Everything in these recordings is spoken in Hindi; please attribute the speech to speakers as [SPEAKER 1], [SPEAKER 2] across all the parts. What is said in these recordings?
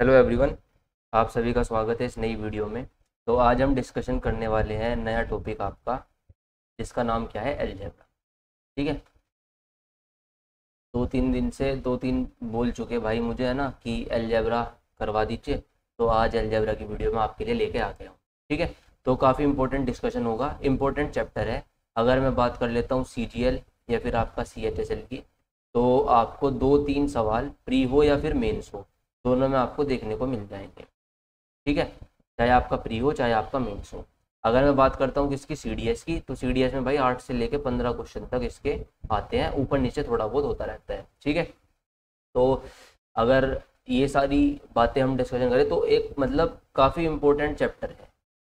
[SPEAKER 1] Hello everyone. आप सभी का स्वागत है इस नई वीडियो में। तो आज हम डिस्कशन करने वाले हैं नया टॉपिक आपका, जिसका नाम क्या है, अलजेब्रा। ठीक है। दो तीन दिन से दो तीन बोल चुके भाई मुझे, है ना, कि अलजेब्रा करवा दीजिए। तो आज अलजेब्रा की वीडियो में आपके लिए लेके आ गया हूँ। ठीक है। तो काफ़ी इंपॉर्टेंट डिस्कशन होगा, इंपॉर्टेंट चैप्टर है। अगर मैं बात कर लेता हूँ CGL या फिर आपका CHSL की, तो आपको दो तीन सवाल प्री हो या फिर मेंस हो, दोनों में आपको देखने को मिल जाएंगे। ठीक है। चाहे आपका प्री हो चाहे आपका मेंस हो। अगर मैं बात करता हूँ किसकी, CDS की, तो CDS में भाई 8 से लेके 15 क्वेश्चन तक इसके आते हैं, ऊपर नीचे थोड़ा बहुत होता रहता है। ठीक है। तो अगर ये सारी बातें हम डिस्कशन करें तो एक मतलब काफ़ी इंपॉर्टेंट चैप्टर है,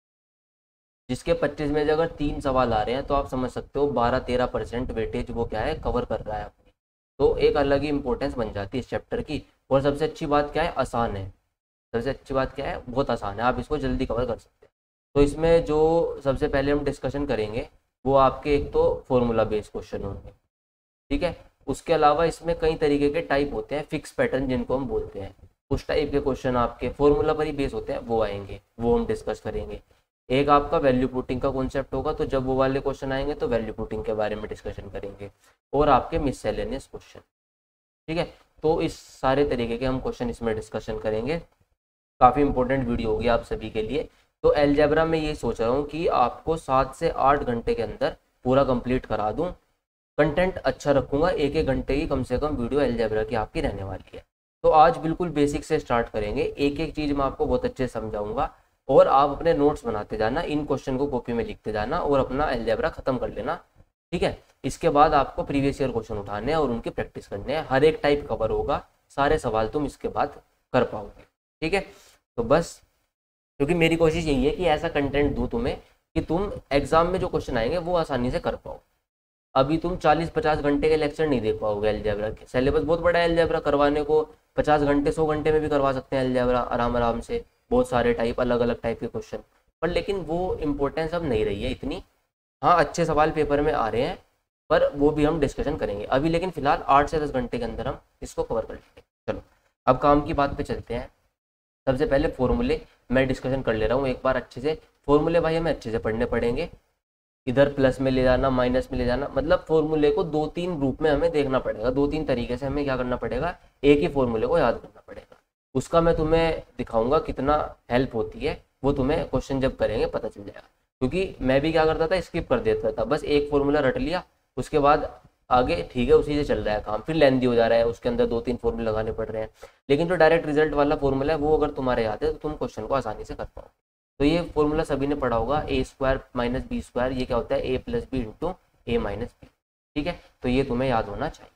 [SPEAKER 1] जिसके 25 में से अगर तीन सवाल आ रहे हैं तो आप समझ सकते हो 12-13% वेटेज वो क्या है, कवर कर रहा है अपनी। तो एक अलग ही इंपॉर्टेंस बन जाती है इस चैप्टर की। और सबसे अच्छी बात क्या है, आसान है। सबसे अच्छी बात क्या है, बहुत आसान है, आप इसको जल्दी कवर कर सकते हैं। तो इसमें जो सबसे पहले हम डिस्कशन करेंगे वो आपके एक तो फॉर्मूला बेस्ड क्वेश्चन होंगे। ठीक है। उसके अलावा इसमें कई तरीके के टाइप होते हैं, फिक्स पैटर्न जिनको हम बोलते हैं, उस टाइप के क्वेश्चन आपके फॉर्मूला पर ही बेस होते हैं, वो आएंगे, वो हम डिस्कस करेंगे। एक आपका वैल्यू पुटिंग का कॉन्सेप्ट होगा, तो जब वो वाले क्वेश्चन आएंगे तो वैल्यू पुटिंग के बारे में डिस्कशन करेंगे। और आपके मिससेलेनियस क्वेश्चन। ठीक है। तो इस सारे तरीके के हम क्वेश्चन इसमें डिस्कशन करेंगे। काफ़ी इंपॉर्टेंट वीडियो होगी आप सभी के लिए। तो अलजेब्रा में ये सोच रहा हूँ कि आपको 7 से 8 घंटे के अंदर पूरा कंप्लीट करा दूँ। कंटेंट अच्छा रखूँगा, एक एक घंटे की कम से कम वीडियो अलजेब्रा की आपकी रहने वाली है। तो आज बिल्कुल बेसिक से स्टार्ट करेंगे, एक एक चीज़ मैं आपको बहुत अच्छे से समझाऊंगा। और आप अपने नोट्स बनाते जाना, इन क्वेश्चन को कॉपी में लिखते जाना और अपना अलजेब्रा खत्म कर लेना। ठीक है। इसके बाद आपको प्रीवियस ईयर क्वेश्चन उठाने हैं और उनकी प्रैक्टिस करने हैं, हर एक टाइप कवर होगा, सारे सवाल तुम इसके बाद कर पाओगे। ठीक है। तो बस, क्योंकि मेरी कोशिश यही है कि ऐसा कंटेंट दूं तुम्हें कि तुम एग्जाम में जो क्वेश्चन आएंगे वो आसानी से कर पाओ। अभी तुम 40-50 घंटे के लेक्चर नहीं दे पाओगे अलजेब्रा के, सिलेबस बहुत बड़ा है अलजेब्रा, करवाने को 50 घंटे 100 घंटे में भी करवा सकते हैं अलजेब्रा आराम आराम से, बहुत सारे टाइप, अलग अलग टाइप के क्वेश्चन। पर लेकिन वो इम्पोर्टेंस अब नहीं रही है इतनी। हाँ, अच्छे सवाल पेपर में आ रहे हैं, पर वो भी हम डिस्कशन करेंगे अभी। लेकिन फिलहाल 8 से 10 घंटे के अंदर हम इसको कवर कर लेंगे। चलो, अब काम की बात पे चलते हैं। सबसे पहले फॉर्मूले मैं डिस्कशन कर ले रहा हूँ एक बार अच्छे से। फॉर्मूले भाई हमें अच्छे से पढ़ने पड़ेंगे, इधर प्लस में ले जाना, माइनस में ले जाना, मतलब फॉर्मूले को दो तीन रूप में हमें देखना पड़ेगा, दो तीन तरीके से हमें क्या करना पड़ेगा, एक ही फॉर्मूले को याद करना पड़ेगा। उसका मैं तुम्हें दिखाऊंगा कितना हेल्प होती है, वो तुम्हें क्वेश्चन जब करेंगे पता चल जाएगा। क्योंकि मैं भी क्या करता था, स्किप कर देता था, बस एक फॉर्मूला रट लिया, उसके बाद आगे ठीक है उसी से चल रहा है काम, फिर लेंदी हो जा रहा है, उसके अंदर दो तीन फॉर्मूले लगाने पड़ रहे हैं। लेकिन जो डायरेक्ट रिजल्ट वाला फॉर्मूला है वो अगर तुम्हारे याद है तो तुम क्वेश्चन को आसानी से कर पाओ। तो ये फॉर्मूला सभी ने पढ़ा होगा, A² - B², ये क्या होता है, A+B इंटू A-B। ठीक है। तो ये तुम्हें याद होना चाहिए।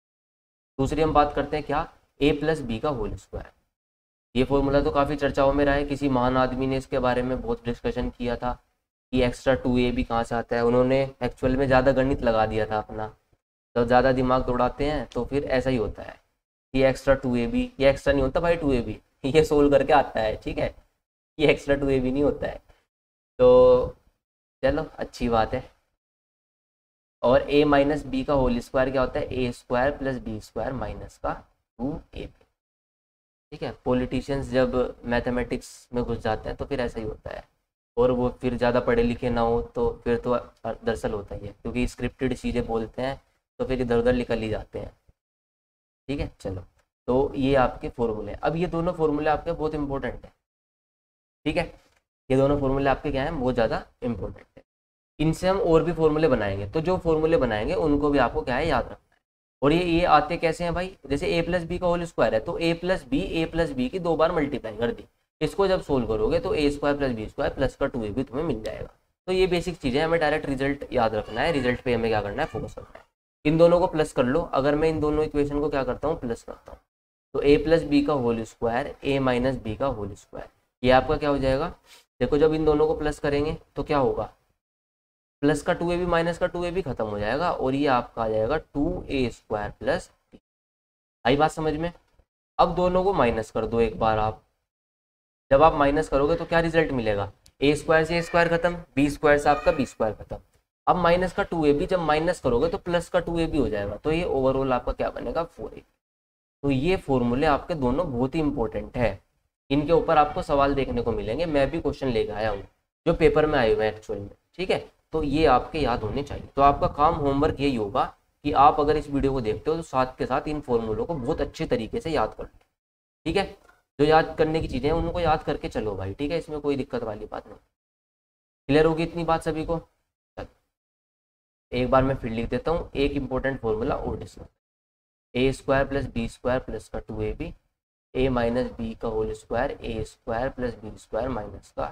[SPEAKER 1] दूसरी हम बात करते हैं क्या, A+B का होल स्क्वायर। ये फॉर्मूला तो काफ़ी चर्चाओं में रहा है, किसी महान आदमी ने इसके बारे में बहुत डिस्कशन किया था कि एक्स्ट्रा 2AB कहाँ से आता है। उन्होंने एक्चुअल में ज़्यादा गणित लगा दिया था अपना, तो ज़्यादा दिमाग दौड़ाते हैं तो फिर ऐसा ही होता है कि एक्स्ट्रा 2AB, ये एक्स्ट्रा नहीं होता भाई 2AB, ये सोल्व करके आता है। ठीक है। ये एक्स्ट्रा 2AB नहीं होता है। तो चलो अच्छी बात है। और A-B का होल स्क्वायर क्या होता है, A² + B² माइनस का 2AB। ठीक है। पॉलिटिशियंस जब मैथमेटिक्स में घुस जाते हैं तो फिर ऐसा ही होता है, और वो फिर ज़्यादा पढ़े लिखे ना हो तो फिर तो दरअसल होता ही है, क्योंकि स्क्रिप्टेड चीज़ें बोलते हैं तो फिर इधर उधर निकल ही जाते हैं। ठीक है। चलो, तो ये आपके फॉर्मूले, अब ये दोनों फॉर्मूले आपके बहुत इंपॉर्टेंट है। ठीक है। ये दोनों फॉर्मूले आपके क्या हैं, बहुत ज़्यादा इंपॉर्टेंट है। इनसे हम और भी फॉर्मूले बनाएंगे, तो जो फॉर्मूले बनाएंगे उनको भी आपको क्या है, याद रखना है। और ये आते कैसे हैं भाई, जैसे A+B का होल स्क्वायर है तो A+B की 2 बार मल्टीप्लाई कर दी, इसको जब सोल्व करोगे तो A² + B² प्लस का 2AB तुम्हें मिल जाएगा। तो ये बेसिक चीज़ें, हमें डायरेक्ट रिजल्ट याद रखना है, रिजल्ट पे हमें क्या करना है, फोकस करना है। इन दोनों को प्लस कर लो। अगर मैं इन दोनों इक्वेशन को क्या करता हूँ, प्लस करता हूँ, तो A+B का होल स्क्वायर A-B का होल स्क्वायर, ये आपका क्या हो जाएगा। देखो, जब इन दोनों को प्लस करेंगे तो क्या होगा, प्लस का 2AB माइनस का 2AB खत्म हो जाएगा, और ये आपका आ जाएगा 2A² + B। आई बात समझ में। अब दोनों को माइनस कर दो एक बार आप, जब आप माइनस करोगे तो क्या रिजल्ट मिलेगा, A² से A² खत्म, B² से आपका B² खत्म। अब माइनस का 2AB जब माइनस करोगे तो प्लस का 2AB हो जाएगा, तो ये ओवरऑल आपका क्या बनेगा, 4AB। तो ये फॉर्मूले आपके दोनों बहुत ही इंपॉर्टेंट है। इनके ऊपर आपको सवाल देखने को मिलेंगे, मैं भी क्वेश्चन लेके आया हूँ जो पेपर में आए हुए हैं एक्चुअल में, ठीक है। तो ये आपके याद होने चाहिए। तो आपका काम होमवर्क यही होगा कि आप अगर इस वीडियो को देखते हो तो साथ के साथ इन फॉर्मूलों को बहुत अच्छे तरीके से याद कर लो, ठीक है। जो याद करने की चीज़ें हैं उनको याद करके चलो भाई, ठीक है, इसमें कोई दिक्कत वाली बात नहीं। क्लियर होगी इतनी बात सभी को? चलो एक बार मैं फिर लिख देता हूँ, एक इंपॉर्टेंट फॉर्मूला और discuss, A square plus B square plus का 2ab, ए माइनस बी का whole square, A square plus B square minus का,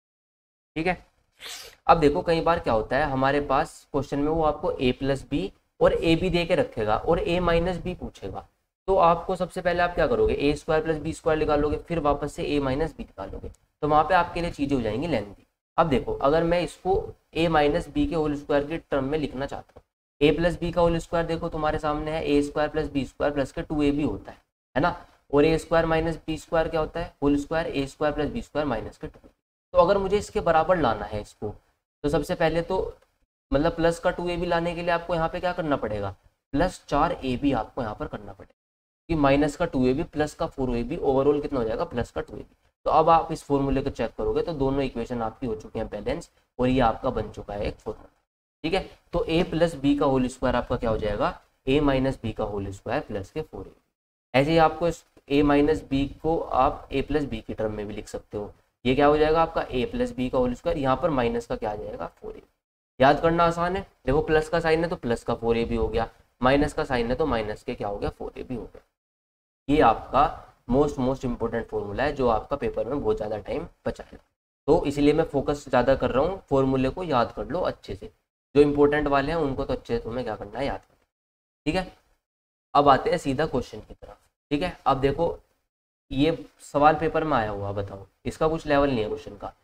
[SPEAKER 1] ठीक है। अब देखो कई बार क्या होता है हमारे पास क्वेश्चन में वो आपको a प्लस बी और ए बी दे के रखेगा और a माइनस बी पूछेगा, तो आपको सबसे पहले आप क्या करोगे, A square plus B square निकालोगे, फिर वापस से a माइनस बी निकालोगे, तो वहाँ पे आपके लिए चीज़ें हो जाएंगी लेंथी। अब देखो अगर मैं इसको a माइनस बी के होल स्क्वायर की टर्म में लिखना चाहता हूँ, a प्लस बी का होल स्क्वायर देखो तुम्हारे सामने है, ए square plus B square plus के 2ab होता है ना, और ए स्क्वायर माइनस बी स्क्वायर क्या होता है, whole square A square plus B square minus के 2। तो अगर मुझे इसके बराबर लाना है इसको, तो सबसे पहले तो मतलब प्लस का 2ab लाने के लिए आपको यहाँ पे क्या करना पड़ेगा, प्लस 4ab आपको यहाँ पर करना पड़ेगा, कि माइनस का 2ab प्लस का 4ab ओवरऑल कितना हो जाएगा, प्लस का 2ab। तो अब आप इस फॉर्मूले को चेक करोगे तो दोनों इक्वेशन आपकी हो चुकी हैं बैलेंस, और ये आपका बन चुका है एक फॉर्मूला, ठीक है। तो a प्लस बी का होल स्क्वायर आपका क्या हो जाएगा, a माइनस बी का होल स्क्वायर प्लस के 4ab। ऐसे ही आपको a माइनस बी को आप a प्लस बी की टर्म में भी लिख सकते हो, ये क्या हो जाएगा आपका a प्लस बी का होल स्क्वायर, यहाँ पर माइनस का क्या आ जाएगा 4ab। याद करना आसान है, देखो प्लस का साइन है तो प्लस का 4ab हो गया, माइनस का साइन है तो माइनस के क्या हो गया 4ab हो गया। ये आपका मोस्ट इंपॉर्टेंट फॉर्मूला है जो आपका पेपर में बहुत ज़्यादा टाइम बचाएगा, तो इसलिए मैं फोकस ज़्यादा कर रहा हूँ, फॉर्मूले को याद कर लो अच्छे से, जो इंपॉर्टेंट वाले हैं उनको तो अच्छे से तुम्हें क्या करना है, याद करना, ठीक है। अब आते हैं सीधा क्वेश्चन की तरफ, ठीक है। अब देखो ये सवाल पेपर में आया हुआ, बताओ इसका कुछ लेवल नहीं है क्वेश्चन का,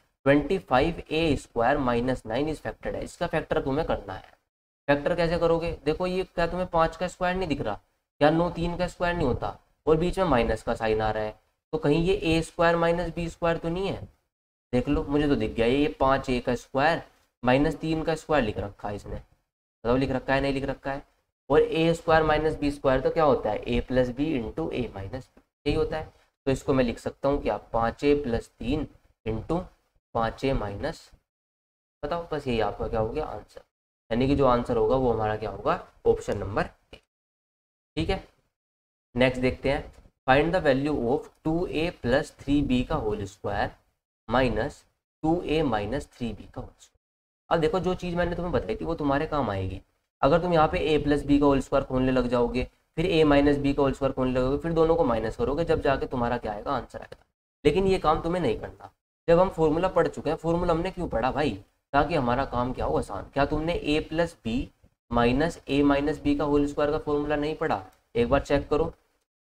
[SPEAKER 1] 25a स्क्वायर माइनस 9 इस फैक्टर है, इसका फैक्टर तुम्हें करना है। फैक्टर कैसे करोगे, देखो ये क्या तुम्हें 5 का स्क्वायर नहीं दिख रहा, क्या 9 3 का स्क्वायर नहीं होता, और बीच में माइनस का साइन आ रहा है, तो कहीं ये A square minus B square तो नहीं है, देख लो मुझे तो दिख गया ये 5a का स्क्वायर माइनस 3 का स्क्वायर लिख रखा है इसने, मतलब लिख रखा है नहीं लिख रखा है, और ए स्क्वायर माइनस बी स्क्वायर तो क्या होता है ए plus B into A minus B, यही होता है। तो इसको मैं लिख सकता हूँ क्या 5a plus 3 into 5a minus, बताओ बस यही आपका क्या हो गया आंसर, यानी कि जो आंसर होगा वो हमारा क्या होगा, ऑप्शन नंबर ए, ठीक है। नेक्स्ट देखते हैं, find the value of 2a plus 3b का whole square minus 2a minus 3b का होल स्क्वायर। अब देखो जो चीज़ मैंने तुम्हें बताई थी वो तुम्हारे काम आएगी, अगर तुम यहाँ पे a प्लस बी का होल स्क्वायर खोलने लग जाओगे, फिर a माइनस बी का होल स्क्वायर खोलने लगोगे, फिर दोनों को माइनस करोगे, जब जाके तुम्हारा क्या आएगा, आंसर आएगा। लेकिन ये काम तुम्हें नहीं करना, जब हम फॉर्मूला पढ़ चुके हैं, फॉर्मूला हमने क्यों पढ़ा भाई, ताकि हमारा काम क्या हो, आसान। क्या तुमने a plus B minus a minus B का होल स्क्वायर का फॉर्मूला नहीं पढ़ा, एक बार चेक करो,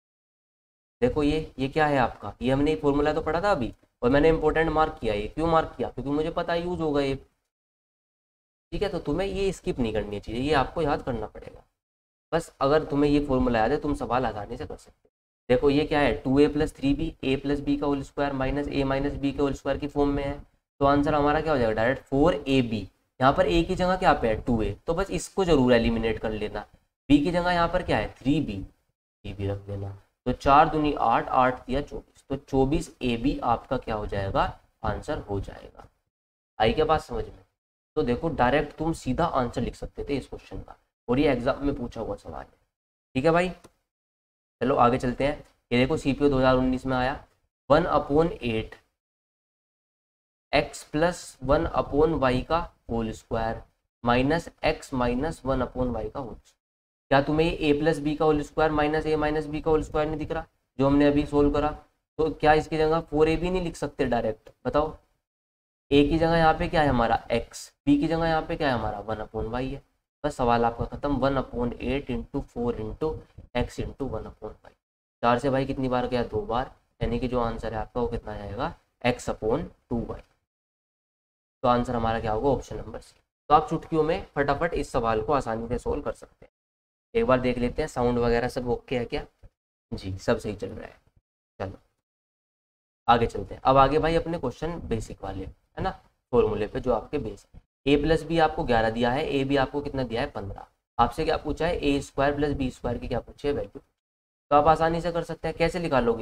[SPEAKER 1] देखो ये क्या है आपका, ये हमने फॉर्मूला तो पढ़ा था अभी, और मैंने इंपॉर्टेंट मार्क किया, ये क्यों मार्क किया, क्योंकि मुझे पता है यूज होगा ये, ठीक है। तो तुम्हें ये स्किप नहीं करनी चाहिए, ये आपको याद करना पड़ेगा, बस अगर तुम्हें ये फॉर्मूला याद है तुम सवाल आसानी से कर सकते हो। देखो ये क्या है 2a plus 3b, a plus B का whole square minus a minus B के होल स्क्वायर की फॉर्म में है, तो आंसर हमारा क्या हो जाएगा, डायरेक्ट 4ab। यहाँ पर a की जगह क्या पे है 2a, तो बस इसको जरूर एलिमिनेट कर लेना, b की जगह यहाँ पर क्या है 3b रख देना, तो 4 दूनी 8, 8 दिया 24, तो 24ab आपका क्या हो जाएगा, आंसर हो जाएगा। आई क्या बात समझ में? तो देखो डायरेक्ट तुम सीधा आंसर लिख सकते थे इस क्वेश्चन का, और ये एग्जाम में पूछा हुआ सवाल है, ठीक है भाई। चलो आगे चलते हैं, ये देखो सीपीओ 2019 में आया 1/8 x प्लस 1/y का whole square minus x minus 1/y का होल स्क्वायर। क्या तुम्हें ये a प्लस बी का whole square minus a minus B का होल स्क्वायर नहीं दिख रहा, जो हमने अभी सोल्व करा, तो क्या इसकी जगह 4ab नहीं लिख सकते डायरेक्ट, बताओ। a की जगह यहाँ पे क्या है हमारा x, b की जगह यहाँ पे क्या है हमारा 1/y है, बस सवाल आपका खत्म। 1/8 into 4 into x into 1/y, 4 से भाई कितनी बार गया, 2 बार, यानी कि जो आंसर है आपका वो कितना आएगा x/2y। तो आंसर हमारा क्या होगा, ऑप्शन नंबर सी। तो आप चुटकियों में फटाफट इस सवाल को आसानी से सोल्व कर सकते हैं। एक बार देख लेते हैं साउंड वगैरह सब ओके है क्या, जी सब सही चल रहा है। चलो आगे चलते हैं, अब आगे भाई अपने क्वेश्चन बेसिक वाले है ना, फॉर्मूले पे जो आपके बेसिक, a प्लस बी आपको 11 दिया है, a भी आपको कितना दिया है 15, आपसे क्या पूछा है a square plus B square की क्या पूछी है वैल्यू, तो आप आसानी से कर सकते हैं। कैसे निकालोगे,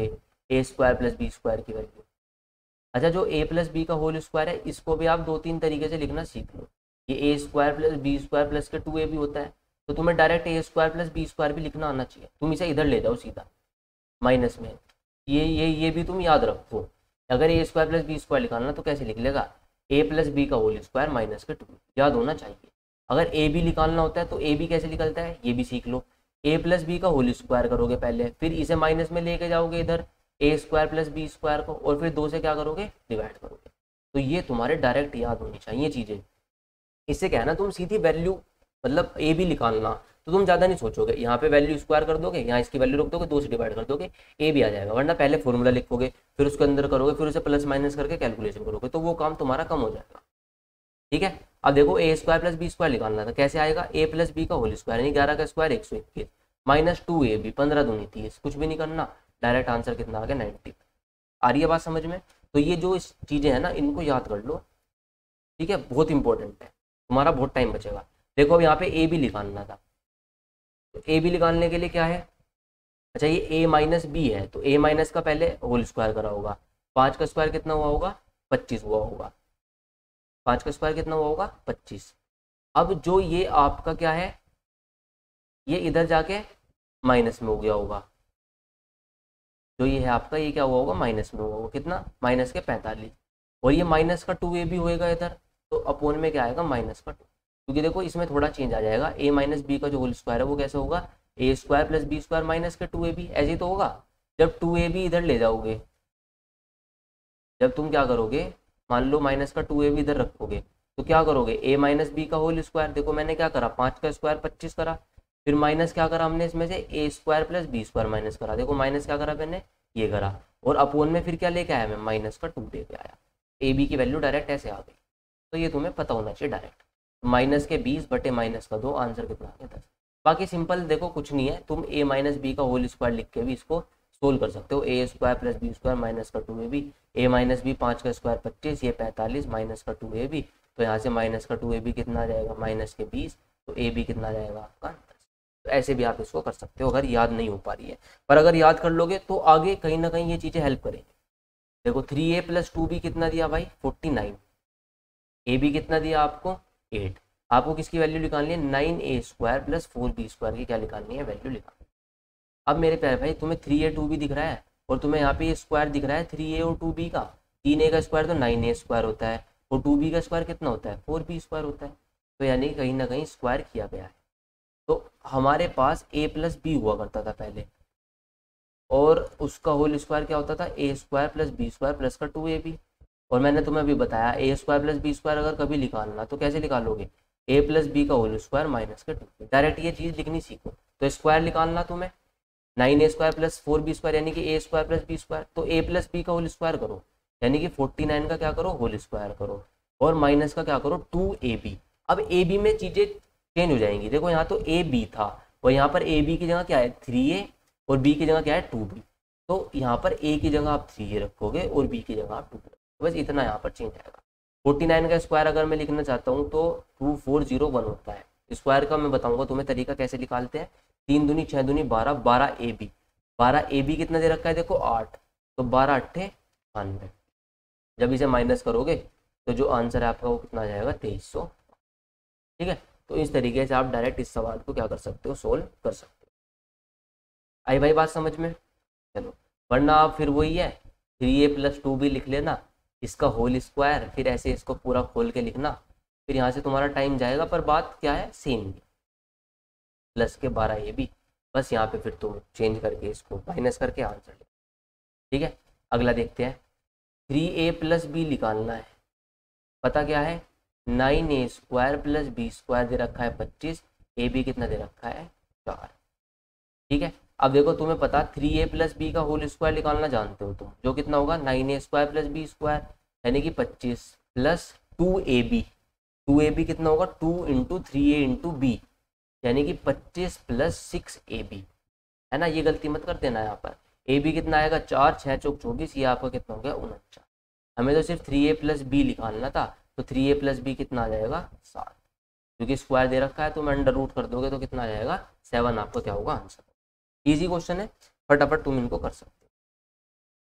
[SPEAKER 1] A square plus B square की वैल्यू। अच्छा, जो ए प्लस बी का होल स्क्वायर है इसको भी आप 2-3 तरीके से लिखना सीख लो। ये A square plus B square plus के 2a भी होता है, तो तुम्हें direct A square plus B square भी लिखना आना चाहिए। तुम इसे इधर ले जाओ सीधा माइनस में, ये भी तुम याद रखो। अगर A square plus B square निकालना तो कैसे लिख लेगा, ए प्लस बी का होल स्क्वायर माइनस के 2, याद होना चाहिए। अगर ए बी निकालना होता है तो ए बी कैसे निकलता है ये भी सीख लो। ए प्लस बी का होल स्क्वायर करोगे पहले, फिर इसे माइनस में लेके जाओगे इधर A square plus B square को, और फिर 2 से क्या करोगे, डिवाइड करोगे। तो ये तुम्हारे डायरेक्ट याद होनी चाहिए चीज़ें। इससे क्या है ना, तुम सीधी वैल्यू मतलब ए बी निकालना तो तुम ज़्यादा नहीं सोचोगे, यहाँ पे वैल्यू स्क्वायर कर दोगे, यहाँ इसकी वैल्यू रख दोगे, 2 से डिवाइड कर दोगे, ए भी आ जाएगा। वरना पहले फॉर्मूला लिखोगे, फिर उसके अंदर करोगे, फिर उसे प्लस माइनस करके कैलकुलेशन करोगे, तो वो काम तुम्हारा कम हो जाएगा। ठीक है, अब देखो A square plus B square निकालना था, कैसे आएगा, ए प्लस बी का होल स्क्वायर यानी 11 का स्क्वायर 121 माइनस 2ab 15 दूनी 30, कुछ भी नहीं करना, डायरेक्ट आंसर कितना आ गया 90। आ रही है बात समझ में। तो ये जो चीज़ें हैं ना इनको याद कर लो, ठीक है, बहुत इंपॉर्टेंट है, तुम्हारा बहुत टाइम बचेगा। देखो अब यहाँ पे ए बी निकालना था, तो ए बी निकालने के लिए क्या है, अच्छा ये ए माइनस बी है, तो ए माइनस का पहले होल स्क्वायर करा होगा, 5 का स्क्वायर कितना हुआ होगा, 25 हुआ होगा, 5 का स्क्वायर कितना हुआ होगा 25। अब जो ये आपका क्या है, ये इधर जाके माइनस में हो गया होगा, जो ये है आपका ये क्या हुआ होगा माइनस में हुआ होगा, कितना माइनस के 45, और ये माइनस का 2a भी होएगा इधर, तो अपोन में क्या आएगा माइनस का 2, क्योंकि देखो इसमें थोड़ा चेंज आ जाएगा, a माइनस बी का जो होल स्क्वायर है वो कैसे होगा, A square plus B square minus के 2ab, ऐसे ही तो होगा। जब 2ab इधर ले जाओगे, जब तुम क्या करोगे, मान लो माइनस का 2ab इधर रखोगे, तो क्या करोगे, ए माइनस बी का होल स्क्वायर, देखो मैंने क्या करा 5 का स्क्वायर 25 करा, फिर माइनस क्या करा हमने इसमें से A square plus B square minus करा, देखो माइनस क्या करा मैंने ये करा, और अपोन में फिर क्या लेके आया मैं माइनस का 2 लेके आया, ए बी की वैल्यू डायरेक्ट ऐसे आ गई। तो ये तुम्हें पता होना चाहिए डायरेक्ट, माइनस के 20 बटे माइनस का 2, आंसर कितना आ गया 10। बाकी सिंपल देखो कुछ नहीं है, तुम ए माइनस बी का होल स्क्वायर लिख के भी इसको सोल्व कर सकते हो, A square plus B square minus का 2ab, ए माइनस बी 5 का स्क्वायर 25, ये 45 माइनस का 2ab, तो यहाँ से माइनस का 2ab कितना आ जाएगा माइनस के 20, तो ए बी कितना आ जाएगा आपका 10। तो ऐसे भी आप इसको कर सकते हो अगर याद नहीं हो पा रही है, पर अगर याद कर लोगे तो आगे कहीं ना कहीं ये चीज़ें हेल्प करेंगी। देखो 3a प्लस 2b कितना दिया भाई 49, ए बी कितना दिया आपको 8, आपको किसकी वैल्यू निकालनी है 9a square plus 4b square की क्या निकालनी है वैल्यू निकालनी। अब मेरे प्यारे भाई तुम्हें 3a 2b दिख रहा है और तुम्हें यहाँ पे ये स्क्वायर दिख रहा है 3a और 2b का, 3a का स्क्वायर तो 9a स्क्वायर होता है और 2b का स्क्वायर कितना होता है 4b स्क्वायर होता है, तो यानी कहीं ना कहीं स्क्वायर किया गया है। तो हमारे पास a प्लस बी हुआ करता था पहले, और उसका होल स्क्वायर क्या होता था A square plus B square plus का 2ab, और मैंने तुम्हें अभी बताया A square plus B square अगर कभी निकालना तो कैसे निकालोगे, ए प्लस बी का होल स्क्वायर माइनस का 2, डायरेक्ट ये चीज़ लिखनी सीखो। तो स्क्वायर निकालना तुम्हें 9a square plus 4b square यानी कि A square plus B square, तो ए प्लस बी का होल स्क्वायर करो यानी कि 49 का क्या करो होल स्क्वायर करो, और माइनस का क्या करो 2ab। अब ए बी में चीज़ें चेंज हो जाएंगी, देखो यहाँ तो ए बी था और यहाँ पर ए बी की जगह क्या है 3a और बी की जगह क्या है 2b, तो यहाँ पर ए की जगह आप 3a रखोगे और बी की जगह आप 2 रखोगे, बस इतना यहाँ पर चेंज आएगा। 49 का स्क्वायर अगर मैं लिखना चाहता हूँ तो 2401 होता है, स्क्वायर का मैं बताऊंगा तुम्हें तरीका कैसे निकालते हैं, 3 दूनी 6 दूनी 12, 12ab, 12ab कितना दे रखा है देखो 8, तो 12 अट्ठे 92, जब इसे माइनस करोगे तो जो आंसर है आपका वो कितना आ जाएगा 2300। ठीक है, तो इस तरीके से आप डायरेक्ट इस सवाल को क्या कर सकते हो सोल्व कर सकते हो। आई भाई बात समझ में, चलो, वरना आप फिर वही है 3a प्लस 2b लिख लेना, इसका होल स्क्वायर, फिर ऐसे इसको पूरा खोल के लिखना, फिर यहाँ से तुम्हारा टाइम जाएगा, पर बात क्या है सेम ही, प्लस के 12ab, बस यहाँ पे फिर तुम चेंज करके इसको माइनस करके आंसर ले। ठीक है, अगला देखते हैं, 3a प्लस बी निकालना है, पता क्या है 9a square plus B square दे रखा है 25, ए बी कितना दे रखा है 4। ठीक है, अब देखो तुम्हें पता 3a प्लस बी का होल स्क्वायर निकालना जानते हो तुम, जो कितना होगा 9a square plus B square यानी कि 25 प्लस 2ab, 2ab कितना होगा 2 इंटू 3a इंटू बी यानी कि 25 प्लस 6ab, है ना, ये गलती मत कर देना यहाँ पर, ए बी कितना आएगा 4 6 चौक 24, ये आपका कितना हो गया 49। हमें तो सिर्फ 3a प्लस बी निकालना था, तो 3a प्लस बी कितना आ जाएगा 7, क्योंकि स्क्वायर दे रखा है तो मैं अंडर रूट कर दोगे तो कितना आ जाएगा 7, आपको क्या होगा आंसर। इजी क्वेश्चन है, फटाफट तुम इनको कर सकते हो।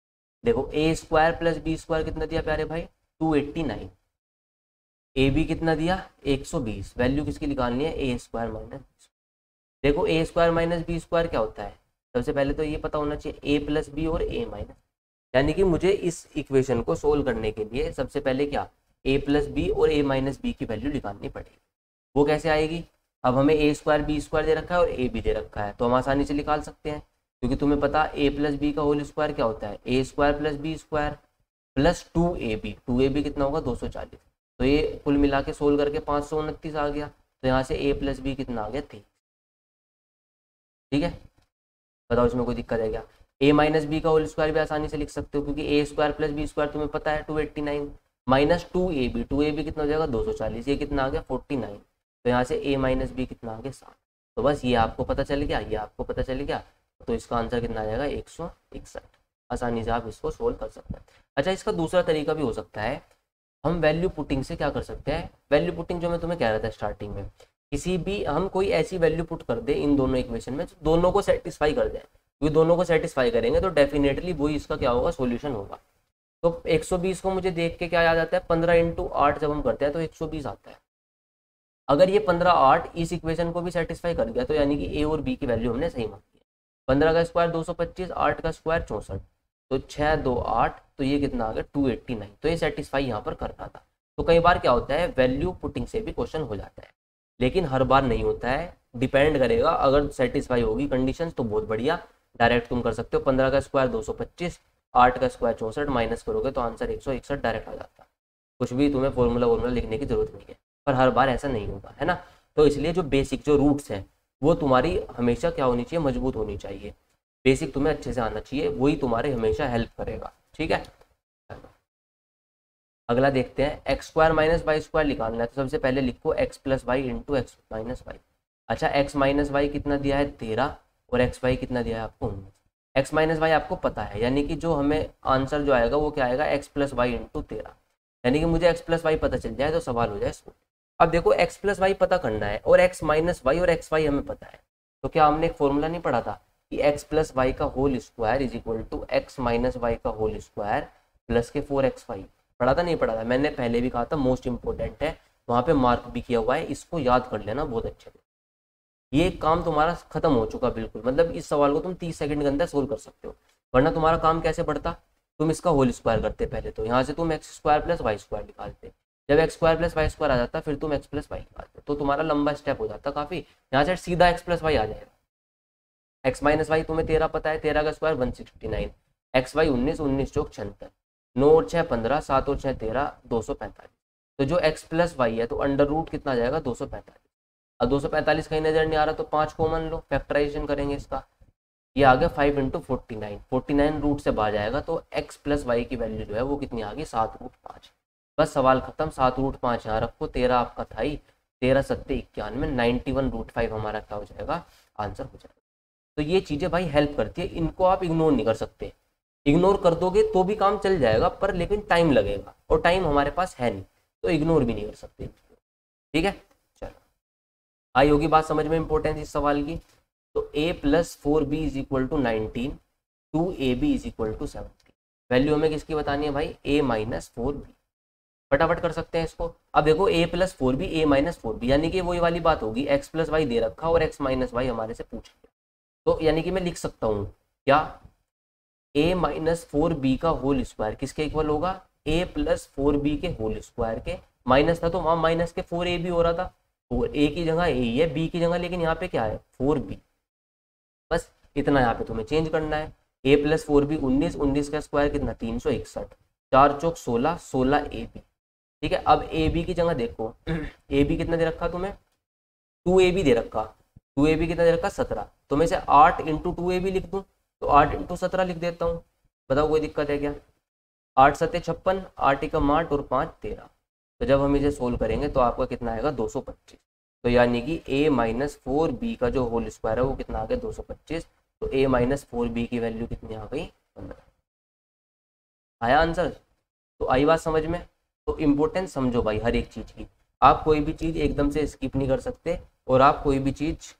[SPEAKER 1] देखो A square plus B square कितना दिया प्यारे भाई, 289। ए बी कितना दिया, 120। वैल्यू किसकी निकालनी है, ए स्क्वायर माइनस। देखो A square minus B square क्या होता है, सबसे पहले तो ये पता होना चाहिए, ए प्लस बी और ए माइनस। यानी कि मुझे इस इक्वेशन को सोल्व करने के लिए सबसे पहले क्या, ए प्लस बी और ए माइनस बी की वैल्यू निकालनी पड़ेगी। वो कैसे आएगी, अब हमें ए स्क्वायर बी स्क्वायर दे रखा है और ए बी दे रखा है, तो हम आसानी से निकाल सकते हैं, क्योंकि तुम्हें पता ए प्लस बी का होल स्क्वायर क्या होता है, ए square plus B square plus 2ab। 2ab कितना होगा, 240। तो ये कुल मिला के सोल्व करके 529 आ गया। तो यहाँ से a प्लस बी कितना आ गया, 3। ठीक है, बताओ इसमें कोई दिक्कत है क्या। a माइनस बी का होल स्क्वायर भी आसानी से लिख सकते हो, क्योंकि A square plus B square तुम्हें पता है 289 माइनस 2ab। 2ab कितना हो जाएगा, 240। ये कितना आ गया, 49। तो यहाँ से a माइनस बी कितना आ गया, 7। तो बस ये आपको पता चल गया, ये आपको पता चल गया, तो इसका आंसर कितना आ जाएगा, 161। आसानी से आप इसको सोल्व कर सकते हैं। अच्छा, इसका दूसरा तरीका भी हो सकता है, हम वैल्यू पुटिंग से क्या कर सकते हैं। वैल्यू पुटिंग जो मैं तुम्हें कह रहा था स्टार्टिंग में, किसी भी हम कोई ऐसी वैल्यू पुट कर दे इन दोनों इक्वेशन में, दोनों को सेटिस्फाई कर जाए, क्योंकि दोनों को सेटिस्फाई करेंगे तो डेफिनेटली वही इसका क्या होगा, सोल्यूशन होगा। तो 120 को मुझे देख के क्या याद आता है, 15 × 8 जब हम करते हैं तो 120 आता है। अगर ये 15 8 इस इक्वेशन को भी सेटिस्फाई कर गया, तो यानी कि ए और बी की वैल्यू हमने सही मांगी है। 15 का स्क्वायर 225, 8 का स्क्वायर 64, तो 6 2 8, तो ये कितना आ गया, 289। तो ये सेटिस्फाई यहाँ पर कर रहा था। तो कई बार क्या होता है, वैल्यू पुटिंग से भी क्वेश्चन हो जाता है, लेकिन हर बार नहीं होता है, डिपेंड करेगा। अगर सेटिस्फाई होगी कंडीशन तो बहुत बढ़िया, डायरेक्ट तुम कर सकते हो। 15 का स्क्वायर 225, 8 का स्क्वायर 64, माइनस करोगे तो आंसर 161 डायरेक्ट आ जाता है। कुछ भी तुम्हें फॉर्मूला लिखने की जरूरत नहीं है, पर हर बार ऐसा नहीं होगा, है ना। तो इसलिए जो बेसिक जो रूट्स हैं वो तुम्हारी हमेशा क्या होनी चाहिए, मजबूत होनी चाहिए। बेसिक तुम्हें अच्छे से आना चाहिए, वही तुम्हारे हमेशा हेल्प करेगा। ठीक है, अगला देखते हैं, X square minus Y square निकालना है। तो सबसे पहले लिखो X plus Y into X minus Y. अच्छा, एक्स माइनस वाई कितना दिया है, 13, और एक्स वाई कितना दिया है आपको, 19। एक्स माइनस वाई आपको पता है, यानी कि जो हमें आंसर जो आएगा वो क्या आएगा, एक्स प्लस वाई इंटू 13। यानी कि मुझे एक्स प्लस वाई पता चल जाए तो सवाल हो जाए इसको। अब देखो, एक्स प्लस वाई पता करना है और एक्स माइनस वाई और एक्स वाई हमें पता है, तो क्या हमने एक फॉर्मूला नहीं पढ़ा था कि एक्स प्लस वाई का whole square is equal to x minus y का होल स्क्वायर प्लस के 4xy। पढ़ा था, नहीं पढ़ा था, मैंने पहले भी कहा था, मोस्ट इंपॉर्टेंट है, वहां पे मार्क भी किया हुआ है, इसको याद कर लेना बहुत अच्छे से। ये काम तुम्हारा खत्म हो चुका बिल्कुल, मतलब इस सवाल को तुम 30 सेकंड के अंदर सोल्व कर सकते हो। वरना तुम्हारा काम कैसे बढ़ता, तुम इसका होल स्क्वायर करते पहले, तो यहाँ से तुम x square plus y square निकालते, जब x square plus y square आ जाता फिर तुम एक्स प्लस वाई निकालते, तो तुम्हारा लंबा स्टेप हो जाता काफी। यहाँ से सीधा एक्स प्लस वाई आ जाएगा। एक्स माइनस वाई तुम्हें 13 पता है, 13 का स्क्वायर 169, एक्स वाई 19, 19 चौक 76, 9 और 6 15, 7 और 6 13, 245। तो जो एक्स प्लस वाई है तो अंडर रूट कितना आ जाएगा, 245। अब 245 कहीं नजर नहीं आ रहा तो 5 कॉमन लो, फैक्टराइजेशन करेंगे इसका, ये आ गया 5 × 49, 49 रूट से बाहर जाएगा, तो एक्स प्लस वाई की वैल्यू जो है वो कितनी आ गई, 7√5। बस सवाल खत्म, 7√5 यहाँ रखो, 13 आपका था ही, 13 7 91, 91√5 हमारा क्या हो जाएगा, आंसर हो जाएगा। तो ये चीजें भाई हेल्प करती है, इनको आप इग्नोर नहीं कर सकते। इग्नोर कर दोगे तो भी काम चल जाएगा, पर लेकिन टाइम लगेगा, और टाइम हमारे पास है नहीं, तो इग्नोर भी नहीं कर सकते। ठीक है, चलो, आई होगी बात समझ में, इंपॉर्टेंस इस सवाल की। तो a plus 4b is equal to 19, 2ab is equal to 70। Value हमें किसकी बतानी है भाई, a माइनस 4b। फटाफट कर सकते हैं इसको। अब देखो, a plus 4b, a minus 4b, यानी कि वही वाली बात होगी, x प्लस वाई दे रखा और x माइनस वाई हमारे से पूछ लिया, तो यानी कि मैं लिख सकता हूँ क्या, a माइनस 4b का होल स्क्वायर किसके इक्वल होगा, a प्लस 4b के होल स्क्वायर के। माइनस था तो वहां माइनस के 4ab हो रहा था, और a की जगह a ही है, b की जगह लेकिन यहाँ पे क्या है, 4b। बस इतना यहाँ पे तुम्हें चेंज करना है। a प्लस 4b 19, 19 का स्क्वायर कितना, 361, 4 चौक 16, 16 ab। ठीक है, अब ab की जगह देखो, ab कितना दे रखा तुम्हें, 2ab दे रखा, 2ab कितना दे रखा, 17। तो मैं इसे 8 × 2ab लिख दूं, तो 8 × 17 लिख देता हूँ, बताओ कोई दिक्कत है क्या। 8 7 56, 8 × 8 और 5 13। तो जब हम इसे सोल्व करेंगे तो आपका कितना आएगा, 225। तो यानी कि a माइनस 4b का जो होल स्क्वायर है वो कितना आ गया, 225। तो a माइनस 4b की वैल्यू कितनी आ गई, 15। आया आंसर। तो आई बात समझ में। तो इम्पोर्टेंस समझो भाई हर एक चीज की, आप कोई भी चीज एकदम से स्किप नहीं कर सकते, और आप कोई भी चीज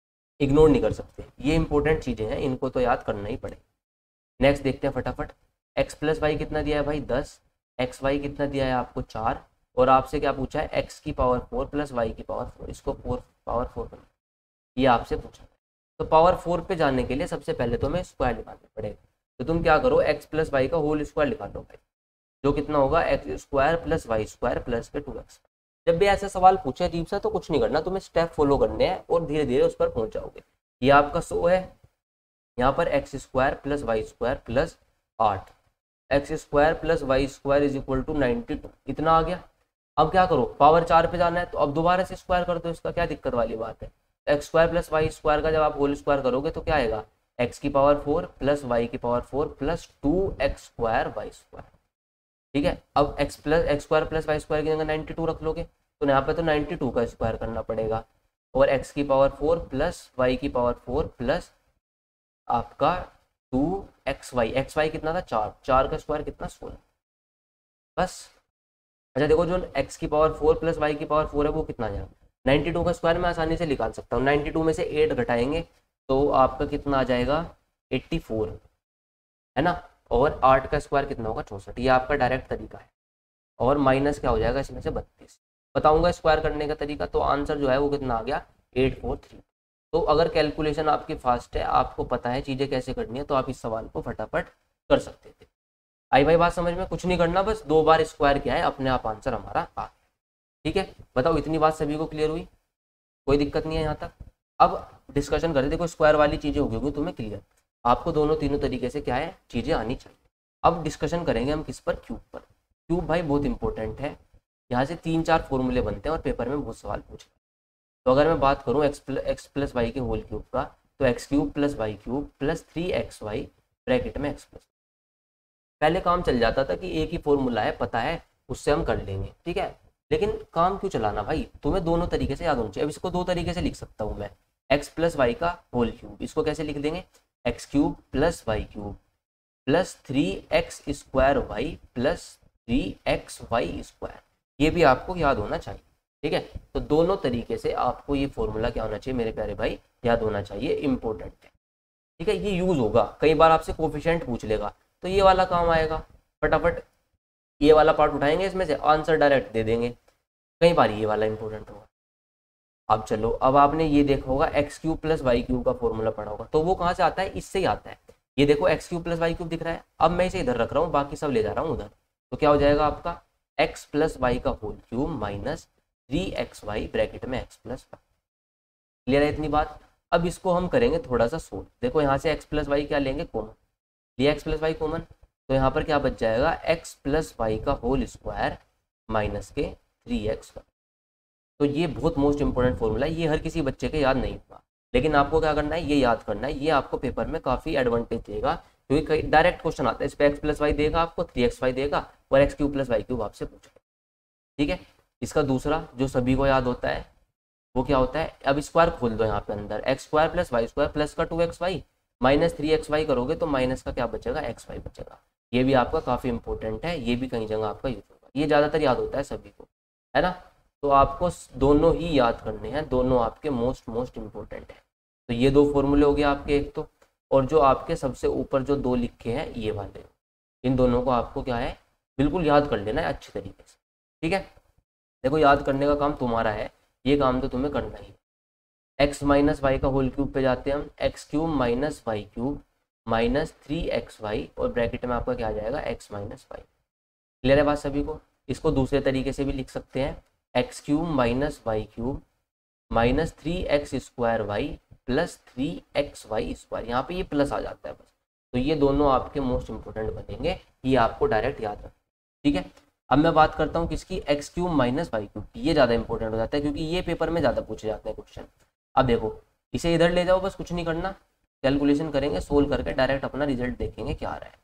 [SPEAKER 1] इग्नोर नहीं कर सकते। ये इंपॉर्टेंट चीजें हैं, इनको तो याद करना ही पड़ेगा। नेक्स्ट देखते हैं फटाफट। एक्स प्लस वाई कितना दिया है भाई 10, एक्स वाई कितना दिया है आपको 4, और आपसे क्या पूछा है एक्स की पावर 4 प्लस वाई की पावर 4, इसको 4 पावर 4 करना, ये आपसे पूछा है। तो पावर 4 पे जाने के लिए सबसे पहले तो हमें स्क्वायर निकालना पड़ेगा। तो तुम क्या करो, एक्स प्लस वाई का होल स्क्वायर निकालो भाई, जो कितना होगा x square plus y square plus के 2x। जब भी ऐसा सवाल पूछे अजीब सा तो कुछ नहीं करना, तुम्हें स्टेप फॉलो करने हैं और धीरे धीरे उस पर पहुंच जाओगे। ये आपका 100 है, यहाँ पर x square plus y square plus 8, x square plus y square is equal to 92, इतना आ गया। अब क्या करो, पावर 4 पे जाना है तो अब दोबारा से स्क्वायर कर दो, इसका क्या दिक्कत वाली बात है। X square plus y square का जब आप होल स्क्वायर करोगे तो क्या आएगा, एक्स की पावर 4 प्लस वाई की power 4 plus 2x square y square. ठीक है, अब x square plus y square की जगह 92 रख लोगे तो यहाँ पे तो 92 का स्क्वायर करना पड़ेगा, और एक्स की पावर 4 प्लस वाई की पावर 4 प्लस आपका 2xy, एक्स वाई कितना था 4, 4 का स्क्वायर कितना 16 बस। अच्छा देखो, जो x की पावर 4 प्लस वाई की पावर 4 है वो कितना जाएगा, 92 का स्क्वायर मैं आसानी से निकाल सकता हूँ, 92 में से 8 घटाएंगे तो आपका कितना आ जाएगा 84, है ना, और 8 का स्क्वायर कितना होगा 64, ये आपका डायरेक्ट तरीका है। और माइनस क्या हो जाएगा इसमें से 32, बताऊंगा स्क्वायर करने का तरीका। तो आंसर जो है वो कितना आ गया 843। तो अगर कैलकुलेशन आपकी फास्ट है, आपको पता है चीज़ें कैसे करनी है, तो आप इस सवाल को फटाफट कर सकते थे। आई भाई बात समझ में, कुछ नहीं करना, बस 2 बार स्क्वायर किया है, अपने आप आंसर हमारा आ गया। ठीक है, बताओ इतनी बात सभी को क्लियर हुई, कोई दिक्कत नहीं है यहाँ तक। अब डिस्कशन करें, देखो स्क्वायर वाली चीज़ें होगी तुम्हें क्लियर, आपको दोनों तीनों तरीके से क्या है चीज़ें आनी चाहिए। अब डिस्कशन करेंगे हम किस पर, क्यूब पर। क्यूब भाई बहुत इंपॉर्टेंट है, यहाँ से 3-4 फॉर्मूले बनते हैं और पेपर में बहुत सवाल पूछे। तो अगर मैं बात करूँ एक्स प्लस वाई के होल क्यूब का, तो x cube plus y cube plus 3xy bracket में एक्स प्लस। पहले काम चल जाता था कि एक ही फॉर्मूला है पता है उससे हम कर लेंगे, ठीक है, लेकिन काम क्यों चलाना भाई, तुम्हें दोनों तरीके से याद होना चाहिए। अब इसको 2 तरीके से लिख सकता हूँ मैं, एक्स प्लस वाई का होल क्यूब, इसको कैसे लिख देंगे, x cube plus y cube plus 3x square y plus 3xy square, ये भी आपको याद होना चाहिए। ठीक है, तो दोनों तरीके से आपको ये फॉर्मूला क्या होना चाहिए मेरे प्यारे भाई, याद होना चाहिए, इंपॉर्टेंट है। ठीक है, ये यूज होगा, कई बार आपसे कोफिशिएंट पूछ लेगा तो ये वाला काम आएगा, फटाफट ये वाला पार्ट उठाएंगे, इसमें से आंसर डायरेक्ट दे देंगे। कई बार ये वाला इंपॉर्टेंट होगा। अब चलो, अब आपने ये देखा होगा x cube plus y cube का फॉर्मूला पढ़ा होगा, तो वो कहाँ से आता है, इससे ही आता है। ये देखो x cube plus y cube दिख रहा है, अब मैं इसे इधर रख रहा हूँ, बाकी सब ले जा रहा हूँ उधर, तो क्या हो जाएगा आपका एक्स प्लस वाई का whole cube minus 3xy bracket में एक्स प्लस वाई। क्लियर है इतनी बात। अब इसको हम करेंगे थोड़ा सा सोल्व, देखो यहाँ से एक्स प्लस वाई क्या लेंगे कॉमन, लिया एक्स प्लस वाई कॉमन, तो यहाँ पर क्या बच जाएगा एक्स प्लस वाई का होल स्क्वायर माइनस के 3x। तो ये बहुत मोस्ट इंपॉर्टेंट फॉर्मूला है, ये हर किसी बच्चे के याद नहीं होगा, लेकिन आपको क्या करना है ये याद करना है, ये आपको पेपर में काफ़ी एडवांटेज देगा, क्योंकि कई डायरेक्ट क्वेश्चन आता है, इस पर एक्स प्लस वाई देगा आपको, 3xy देगा और x cube plus y cube आपसे पूछेगा। ठीक है, इसका दूसरा जो सभी को याद होता है वो क्या होता है, अब स्क्वायर खोल दो यहाँ पे अंदर, x square plus y square plus का 2xy माइनस 3xy करोगे तो माइनस का क्या बचेगा xy बचेगा। ये भी आपका काफ़ी इंपॉर्टेंट है, ये भी कई जगह आपका यूज होगा, ये ज़्यादातर याद होता है सभी को, है ना। तो आपको दोनों ही याद करने हैं, दोनों आपके मोस्ट इंपॉर्टेंट है। तो ये 2 फॉर्मूले हो गए आपके एक तो, और जो आपके सबसे ऊपर जो 2 लिखे हैं ये वाले, इन दोनों को आपको क्या है बिल्कुल याद कर लेना है अच्छे तरीके से। ठीक है, देखो याद करने का काम तुम्हारा है, ये काम तो तुम्हें करना ही है। एक्स माइनस वाई का होल क्यूब पे जाते हैं हम, x cube minus y cube minus 3xy और ब्रैकेट में आपका क्या आ जाएगा एक्स माइनस वाई। क्लियर है बात सभी को। इसको दूसरे तरीके से भी लिख सकते हैं, x cube minus y cube minus 3x square y plus 3xy square, यहाँ पे ये प्लस आ जाता है बस। तो ये दोनों आपके मोस्ट इंपोर्टेंट बनेंगे, ये आपको डायरेक्ट याद रखना। ठीक है, अब मैं बात करता हूँ किसकी, x cube minus y cube, ये ज़्यादा इंपॉर्टेंट हो जाता है क्योंकि ये पेपर में ज़्यादा पूछे जाते हैं क्वेश्चन। अब देखो इसे इधर ले जाओ, बस कुछ नहीं करना, कैलकुलेशन करेंगे, सोल्व करके डायरेक्ट अपना रिजल्ट देखेंगे क्या आ रहा है।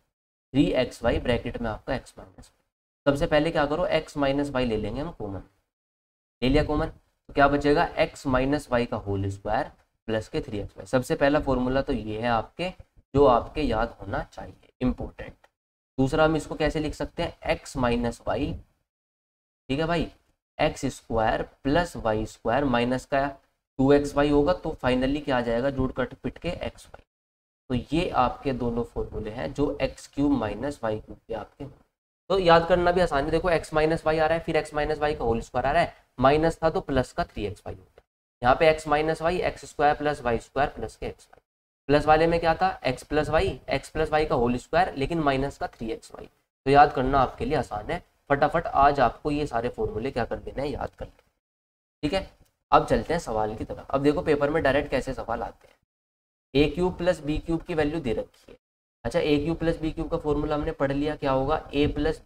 [SPEAKER 1] 3xy ब्रैकेट में आपका एक्स माइनस, सबसे पहले क्या करो एक्स माइनस वाई ले लेंगे हम कॉमन, ले लिया कॉमन, तो क्या बचेगा एक्स माइनस वाई का होल स्क्वायर प्लस के 3xy। सबसे पहला फॉर्मूला तो ये है आपके, जो आपके याद होना चाहिए, इंपॉर्टेंट। दूसरा हम इसको कैसे लिख सकते हैं, एक्स माइनस वाई, ठीक है भाई, x square plus y square minus का 2xy होगा, तो फाइनली क्या आ जाएगा, जोड़ कट पिट के xy। तो ये आपके दोनों फॉर्मूले हैं जो x cube minus y cube के आपके। तो याद करना भी आसान है, देखो एक्स माइनस वाई आ रहा है, फिर एक्स माइनस वाई का होल स्क्वायर आ रहा है, माइनस था तो प्लस का 3x वाई होता है। यहाँ पे x minus y x square plus y square plus के एक्स वाई, प्लस वाले में क्या था एक्स प्लस वाई का होल स्क्वायर लेकिन माइनस का 3x वाई। तो याद करना आपके लिए आसान है, फटाफट आज आपको ये सारे फॉर्मूले क्या कर देना है, याद कर लेना। ठीक है, अब चलते हैं सवाल की तरफ। अब देखो पेपर में डायरेक्ट कैसे सवाल आते हैं। A cube plus b cube की वैल्यू दे रखी है। अच्छा, a cube plus b cube का फॉर्मूला हमने पढ़ लिया, क्या होगा ए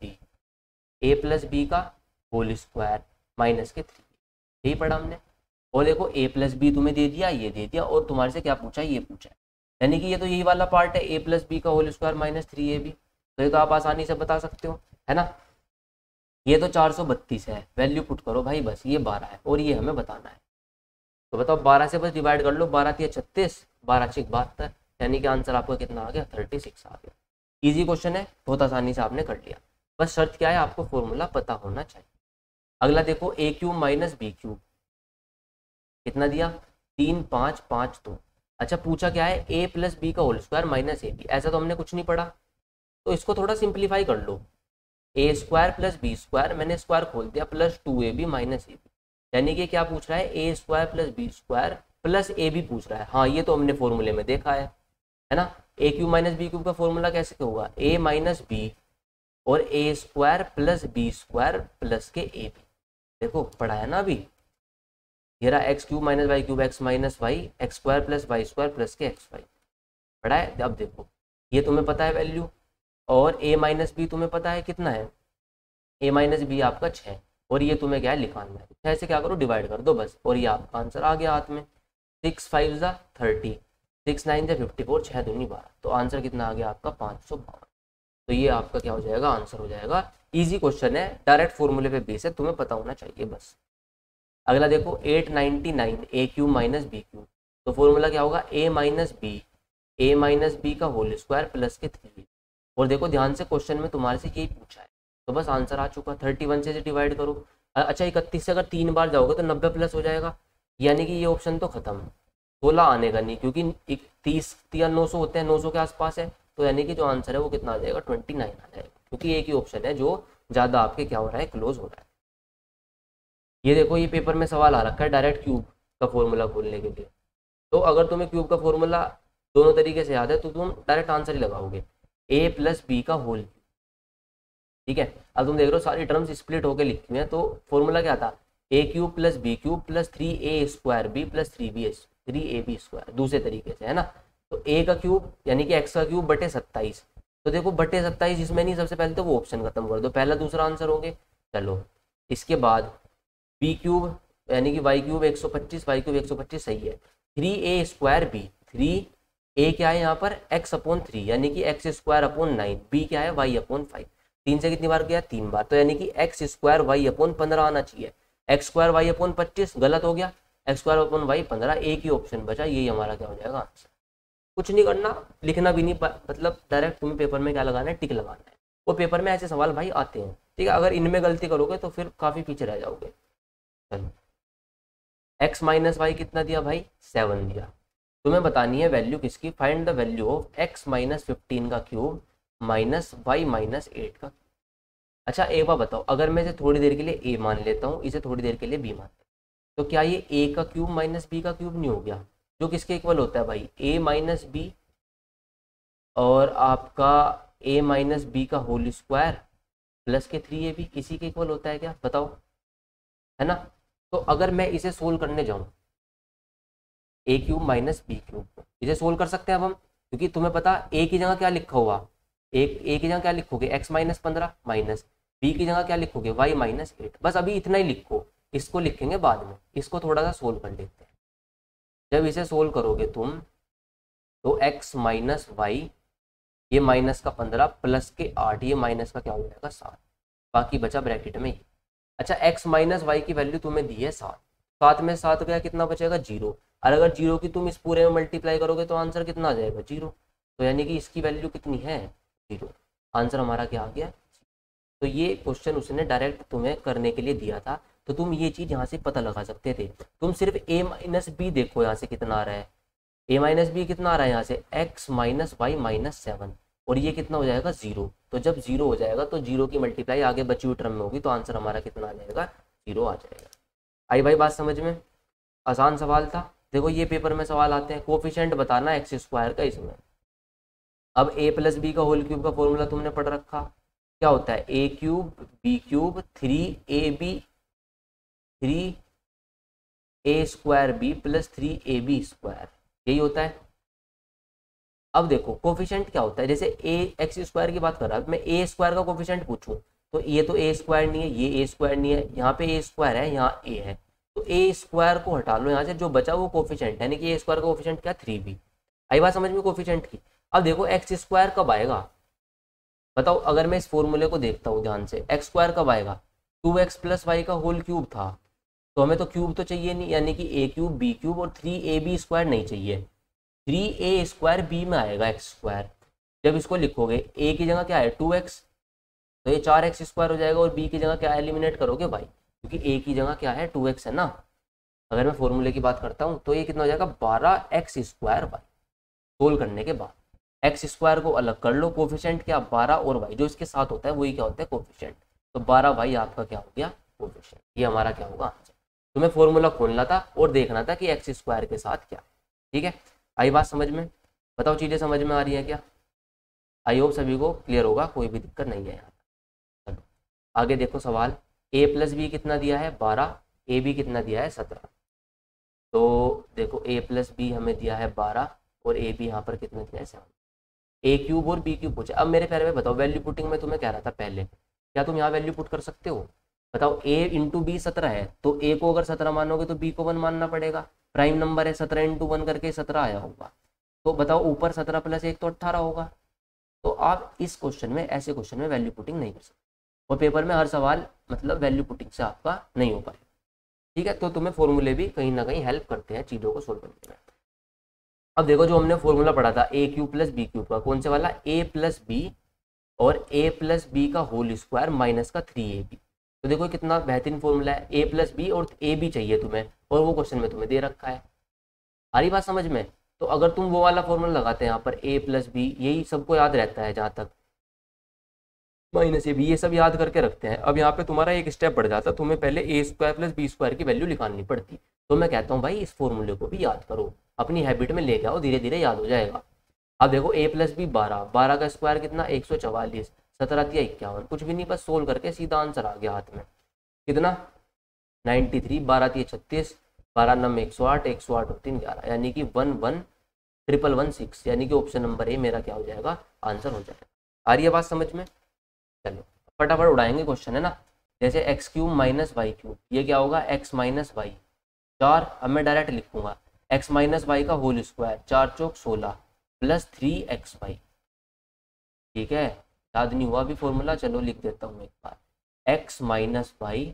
[SPEAKER 1] प्लस बी का होल स्क्वायर माइनस के 3, यही पढ़ा हमने। और देखो ए प्लस बी तुम्हें दे दिया, ये दे दिया, और तुम्हारे से क्या पूछा है, ये पूछा है, यानी कि ये तो यही वाला पार्ट है ए प्लस बी का होल स्क्वायर माइनस 3ab। तो ये तो आप आसानी से बता सकते हो, है ना। ये तो 432 है, वैल्यू पुट करो भाई, बस ये 12 है और ये हमें बताना है। तो बताओ 12 से बस डिवाइड कर लो, 12 × 36, 12 × 72, यानी कि आंसर आपका कितना आ गया, 36 आ गया। इजी क्वेश्चन है, बहुत आसानी से आपने कर लिया। बस शर्त क्या है, आपको फॉर्मूला पता होना चाहिए। अगला देखो a cube minus b cube कितना दिया, 3 5 5 2। अच्छा पूछा क्या है, ए प्लस बी का whole square minus a b, ऐसा तो हमने कुछ नहीं पढ़ा, तो इसको थोड़ा सिंप्लीफाई कर लो। A square plus B square, मैंने स्क्वायर खोल दिया, plus 2ab minus a B, यानी कि क्या पूछ रहा है, ए square plus B square plus a b पूछ रहा है। हाँ ये तो हमने फॉर्मूले में देखा है ना। A cube minus b cube का फॉर्मूला कैसे होगा, ए माइनस बी और ए square plus B square plus के ए बी। देखो पढ़ा है ना अभी, ये रहा x cube minus y cube x minus y x square plus y square plus के एक्स वाई, पढ़ा है। अब देखो ये तुम्हें पता है वैल्यू, और ए माइनस बी तुम्हें पता है कितना है, ए माइनस बी आपका 6, और ये तुम्हें क्या है लिखाना है, 6 से क्या करो डिवाइड कर दो बस, और ये आपका आंसर आ गया हाथ में। 6 5 × 30, 6 9 × 54, 6 दूनी 12, तो आंसर कितना आ गया आपका 552। तो ये आपका क्या हो जाएगा, आंसर हो जाएगा। इजी क्वेश्चन है, डायरेक्ट फॉर्मूले पे बेस है, तुम्हें पता होना चाहिए बस। अगला देखो 899 a cube minus b cube, तो फॉर्मूला क्या होगा, ए माइनस बी का होल स्क्वायर प्लस के 3। और देखो ध्यान से क्वेश्चन में तुम्हारे से यही पूछा है, तो बस आंसर आ चुका। 31 से डिवाइड करो। अच्छा 31 से अगर 3 बार जाओगे तो 90 प्लस हो जाएगा, यानी कि ये ऑप्शन तो खत्म, 16 आने का नहीं, क्योंकि 30 या 900 होते हैं, 900 के आसपास है, तो यानी कि जो आंसर है वो कितना आ जाएगा, 29 आ जाएगा, क्योंकि एक ही ऑप्शन है जो ज़्यादा आपके क्या हो रहा है, क्लोज हो रहा है। ये देखो ये पेपर में सवाल आ रखा है डायरेक्ट क्यूब का फॉर्मूला खोलने के लिए, तो अगर तुम्हें क्यूब का फॉर्मूला दोनों तरीके से याद है तो तुम डायरेक्ट आंसर ही लगाओगे, ए प्लस बी का होल। ठीक है, अब तुम देख रहे हो सारी टर्म्स स्प्लिट होकर लिखी हुई हैं, तो फॉर्मूला क्या था, a cube plus b cube plus 3a square b plus 3ab square, दूसरे तरीके से, है ना। तो ए का क्यूब यानी कि एक्स का क्यूब बटे 27, तो देखो बटे 27 इसमें नहीं, सबसे पहले तो वो ऑप्शन खत्म कर दो, पहला दूसरा आंसर होंगे। चलो इसके बाद बी क्यूब यानी कि वाई क्यूब 125, वाई क्यूब 125 सही है, 3a स्क्वायर बी, 3a क्या है यहाँ पर x/3 यानी कि x²/9, b क्या है y/5, 3 से कितनी बार गया, 3 बार, तो यानी कि x² y/15 आना चाहिए, x² y/25 गलत हो गया, x² y 15, एक ही ऑप्शन बचा, यही हमारा क्या हो जाएगा आंसर। कुछ नहीं करना, लिखना भी नहीं, मतलब डायरेक्ट तुम्हें पेपर में क्या लगाना है, टिक लगाना है। वो पेपर में ऐसे सवाल भाई आते हैं, ठीक है, अगर इनमें गलती करोगे तो फिर काफ़ी पीछे रह जाओगे। चलो x माइनस वाई कितना दिया भाई, 7 दिया, तुम्हें बतानी है वैल्यू किसकी, find the value of x minus 15 का क्यूब माइनस वाई माइनस 8 का। अच्छा एक बार बताओ, अगर मैं इसे थोड़ी देर के लिए a मान लेता हूँ, इसे थोड़ी देर के लिए b मान लेता हूँ, तो क्या ये a का क्यूब माइनस b का क्यूब नहीं हो गया, जो किसके इक्वल होता है भाई, a माइनस बी और आपका a माइनस बी का होल स्क्वायर प्लस के 3ab, इसी के इक्वल होता है क्या, बताओ, है ना। तो अगर मैं इसे सोल्व करने जाऊं, a cube minus b cube, इसे सोल्व कर सकते हैं अब हम, क्योंकि तुम्हें पता ए की जगह क्या लिखा हुआ, ए की जगह क्या लिखोगे, x माइनस 15 माइनस बी की जगह क्या लिखोगे, y माइनस 8, बस अभी इतना ही लिखो, इसको लिखेंगे बाद में, इसको थोड़ा सा सोल्व कर लेते हैं। जब इसे सोल्व करोगे तुम तो x माइनस वाई, ये माइनस का 15 प्लस के 8, ये माइनस का क्या हो जाएगा 7, बाकी बचा ब्रैकेट में। अच्छा x माइनस वाई की वैल्यू तुम्हें दी है 7, 7 में 7 गया कितना बचेगा 0, और अगर 0 की तुम इस पूरे में मल्टीप्लाई करोगे तो आंसर कितना आ जाएगा 0, तो यानी कि इसकी वैल्यू कितनी है 0, आंसर हमारा क्या आ गया। तो ये क्वेश्चन उसने डायरेक्ट तुम्हें करने के लिए दिया था, तो तुम ये चीज़ यहाँ से पता लगा सकते थे, तुम सिर्फ a माइनस बी देखो यहाँ से कितना आ रहा है, ए माइनस बी कितना आ रहा है यहाँ से, एक्स माइनस वाई माइनस 7, और ये कितना हो जाएगा 0। तो जब 0 हो जाएगा तो 0 की मल्टीप्लाई आगे बची हुई टर्म में होगी, तो आंसर हमारा कितना आ जाएगा, 0 आ जाएगा। आई भाई बात समझ में, आसान सवाल था। देखो ये पेपर में सवाल आते हैं, कोफिशिएंट बताना एक्स स्क्वायर का इसमें। अब ए प्लस बी का होल क्यूब का फॉर्मूला तुमने पढ़ रखा, क्या होता है, a cube b cube 3ab 3a square b plus 3ab square, यही होता है। अब देखो कोफिशिएंट क्या होता है, जैसे ए एक्स स्क्वायर की बात कर रहा है, मैं ए स्क्वायर का कोफिशिएंट पूछूं तो ये तो ए स्क्वायर नहीं है, ये ए स्क्वायर नहीं है, यहाँ पे ए स्क्वायर है, यहाँ ए है, तो ए स्क्वायर को हटा लो यहाँ से, जो बचा वो कोफिशिएंट है, यानी कि ए स्क्वायर का कोफिशिएंट क्या 3b। आई बात समझ में कोफिशिएंट की। अब देखो एक्स स्क्वायर कब आएगा, बताओ, अगर मैं इस फॉर्मूले को देखता हूँ ध्यान से, एक्स स्क्वायर कब आएगा, 2x प्लस वाई का होल क्यूब था, तो हमें तो क्यूब तो चाहिए नहीं, यानी कि ए क्यूब बी क्यूब और 3ab स्क्वायर नहीं चाहिए, 3a स्क्वायर बी में आएगा एक्स स्क्वायर। जब इसको लिखोगे a की जगह क्या है 2x, तो ये 4x स्क्वायर हो जाएगा, और b की जगह क्या एलिमिनेट करोगे भाई, क्योंकि a की जगह क्या है 2x है ना। अगर मैं फॉर्मूले की बात करता हूँ तो ये कितना हो जाएगा 12x स्क्वायर भाई। सोल्व करने के बाद एक्स स्क्वायर को अलग कर लो, कोफिशिएंट क्या 12 और वाई जो इसके साथ होता है वही क्या होता है कोफिशिएंट, तो 12 वाई आपका क्या हो गया कोफिशिएंट, ये हमारा क्या होगा आंसर। तुम्हें फॉर्मूला खोलना था और देखना था कि एक्स स्क्वायर के साथ क्या, ठीक है। आई बात समझ में, बताओ चीज़ें समझ में आ रही है क्या, आई होप सभी को क्लियर होगा, कोई भी दिक्कत नहीं है यहाँ। चलो आगे देखो सवाल, ए प्लस बी कितना दिया है 12, ए बी कितना दिया है 17। तो देखो ए प्लस बी हमें दिया है 12 और ए बी यहाँ पर कितना दिया है 7, ए क्यूब और बी क्यूब पूछे। अब मेरे प्यारे में बताओ, वैल्यू पुटिंग में तुम्हें कह रहा था पहले, क्या तुम यहाँ वैल्यू पुट कर सकते हो, बताओ ए इंटू बी 17 है, तो ए को अगर 17 मानोगे तो बी को 1 मानना पड़ेगा, प्राइम नंबर है, 17 इंटू 1 करके 17 आया होगा, तो बताओ ऊपर 17 प्लस 1 तो 18 होगा। तो आप इस क्वेश्चन में, ऐसे क्वेश्चन में वैल्यू पुटिंग नहीं कर सकते, और पेपर में हर सवाल मतलब वैल्यू पुटिंग से आपका नहीं हो पाएगा, ठीक है। तो तुम्हें फॉर्मूले भी कहीं ना कहीं हेल्प करते हैं चीज़ों को सोल्व करने में। अब देखो जो हमने फॉर्मूला पढ़ा था a cube plus b cube का, कौन से वाला, ए प्लस बी और ए प्लस बी का होल स्क्वायर माइनस का 3ab, तो देखो कितना बेहतरीन फॉर्मूला है, ए प्लस बी और ए बी चाहिए तुम्हें, और वो क्वेश्चन में तुम्हें दे रखा है। आ रही बात समझ में, तो अगर तुम वो वाला फॉर्मूला लगाते हैं यहाँ पर ए प्लस बी, यही सबको याद रहता है जहाँ तक, माइनस ए बी, ये सब याद करके रखते हैं। अब यहाँ पे तुम्हारा एक स्टेप बढ़ जाता, तुम्हें पहले a square plus B square की वैल्यू निकालनी पड़ती, तो मैं कहता हूँ भाई इस फॉर्मूले को भी याद करो, अपनी हैबिट में लेके आओ, धीरे धीरे याद हो जाएगा। अब देखो ए प्लस बी 12, 12 का स्क्वायर कितना 144, 17 या 51, कुछ भी नहीं, बस सोल्व करके सीधा आंसर आ गया हाथ में, कितना 93, 12 या 36, 12 नम 108, 108 और 3 11, यानी कि 111116, यानी कि ऑप्शन नंबर ए मेरा क्या हो जाएगा आंसर हो जाएगा। आ रही है बात समझ में, चलो फटाफट उड़ाएंगे क्वेश्चन है ना। जैसे x cube minus y cube, ये क्या होगा एक्स माइनस वाई 4, अब मैं डायरेक्ट लिखूंगा एक्स माइनस वाई का होल स्क्वायर, 4 चौक 16 प्लस 3x वाई, ठीक है, याद नहीं हुआ अभी फॉर्मूला, चलो लिख देता हूँ एक बार, एक्स माइनस वाई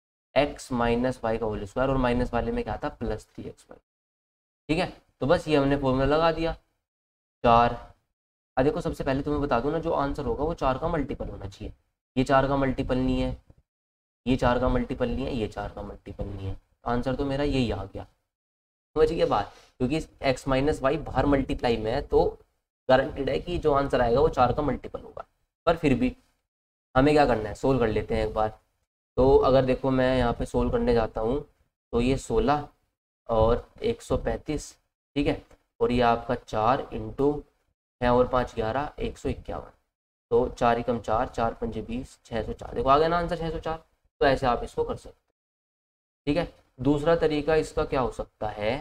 [SPEAKER 1] का होल स्क्वायर, और माइनस वाले में क्या था प्लस 3x वाई, ठीक है। तो बस ये हमने फॉर्मूला लगा दिया 4। अब देखो सबसे पहले तुम्हें बता दूं ना, जो आंसर होगा वो 4 का मल्टीपल होना चाहिए, ये 4 का मल्टीपल नहीं है, ये 4 का मल्टीपल नहीं है, ये 4 का मल्टीपल नहीं है, आंसर तो मेरा यही आ गया, समझ गए बात, क्योंकि एक्स माइनस वाई बाहर मल्टीप्लाई में है, तो गारंटेड है कि जो आंसर आएगा वो 4 का मल्टीपल होगा। पर फिर भी हमें क्या करना है, सोल्व कर लेते हैं एक बार। तो अगर देखो मैं यहाँ पे सोल्व करने जाता हूँ, तो ये 16 और 135, ठीक है, और ये आपका 4 इंटू 6 और 5 11, 151, तो 4 एकम 4, 4 पंजे 20, 604, देखो आ गया ना आंसर 604। तो ऐसे आप इसको कर सकते हैं, ठीक है। दूसरा तरीका इसका क्या हो सकता है,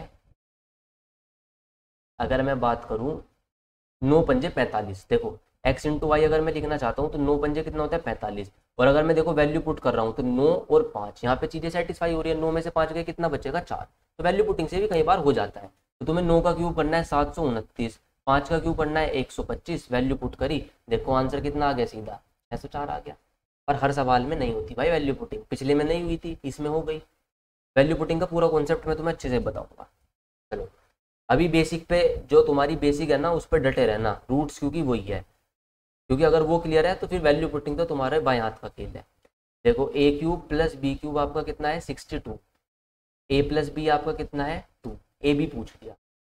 [SPEAKER 1] अगर मैं बात करूं 9 पंजे 45, देखो x इंटू वाई अगर मैं लिखना चाहता हूं तो 9 पंजे कितना होता है 45, और अगर मैं देखो वैल्यू पुट कर रहा हूं तो 9 और 5, यहाँ पे चीजें सेटिस्फाई हो रही है, 9 में से 5 गए कितना बचेगा 4, तो वैल्यू पुटिंग से भी कई बार हो जाता है। तो तुम्हें 9 का क्यूब करना है 729, 5 का क्यूब करना है 125, वैल्यू पुट करी, देखो आंसर कितना आ गया सीधा 604 आ गया। पर हर सवाल में नहीं होती भाई वैल्यू पुटिंग, पिछले में नहीं हुई थी, इसमें हो गई। वैल्यू पुटिंग का पूरा कॉन्सेप्ट मैं तुम्हें अच्छे से बताऊंगा। चलो अभी बेसिक पे, जो तुम्हारी बेसिक है ना उस पर डटे रहना, रूट्स क्योंकि वही है, क्योंकि अगर वो क्लियर है तो फिर वैल्यू पुटिंग तो तुम्हारे बाएं हाथ का खेल है। देखो a cube plus b cube आपका कितना है 62, ए प्लस बी आपका कितना है 2, ए बी पूछ लिया,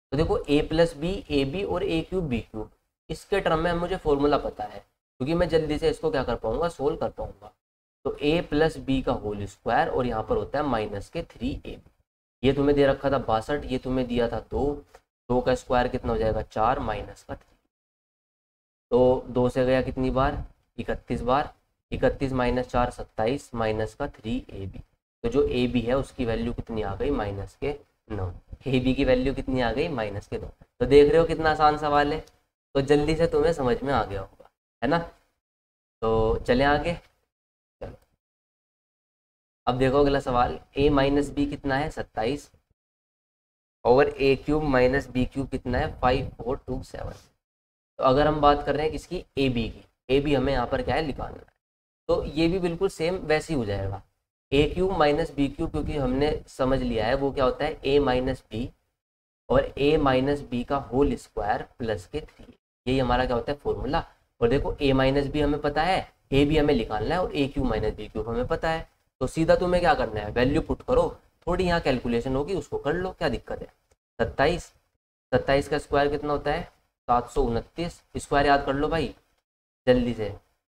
[SPEAKER 1] तो देखो a plus b a b और ए क्यूब बी क्यूब, इसके टर्म में मुझे फॉर्मूला पता है, क्योंकि मैं जल्दी से इसको क्या कर पाऊंगा, सोल्व कर पाऊंगा। तो ए प्लस बी का होल स्क्वायर और यहाँ पर होता है माइनस के 3ab। ये तुम्हें दे रखा था 62, ये तुम्हें दिया था 2, 2 का स्क्वायर कितना हो जाएगा 4 माइनस का 3। तो 2 से गया कितनी बार, 31 बार, 31 माइनस 4 27 माइनस का 3ab। तो जो ए बी है उसकी वैल्यू कितनी आ गई, माइनस के 9। ए बी की वैल्यू कितनी आ गई, माइनस के 9। तो देख रहे हो कितना आसान सवाल है, तो जल्दी से तुम्हें समझ में आ गया होगा, है ना। तो चले आगे, चलो अब देखो अगला सवाल, ए माइनस बी कितना है 27 और a cube minus b cube कितना है 5427। तो अगर हम बात कर रहे हैं किसकी, ए बी की, ए बी हमें यहाँ पर क्या है निकालना है, तो ये भी बिल्कुल सेम वैसे ही हो जाएगा। A cube minus b cube, क्योंकि हमने समझ लिया है वो क्या होता है ए माइनस बी, और ए माइनस बी का होल स्क्वायर प्लस के 3, यही हमारा क्या होता है फॉर्मूला। और देखो ए माइनस बी हमें पता है, ए बी हमें निकालना है, और a cube minus b cube हमें पता है। तो सीधा तुम्हें क्या करना है, वैल्यू पुट करो, थोड़ी यहाँ कैलकुलेशन होगी उसको कर लो, क्या दिक्कत है। 27, 27 का स्क्वायर कितना होता है 729, स्क्वायर याद कर लो भाई जल्दी से।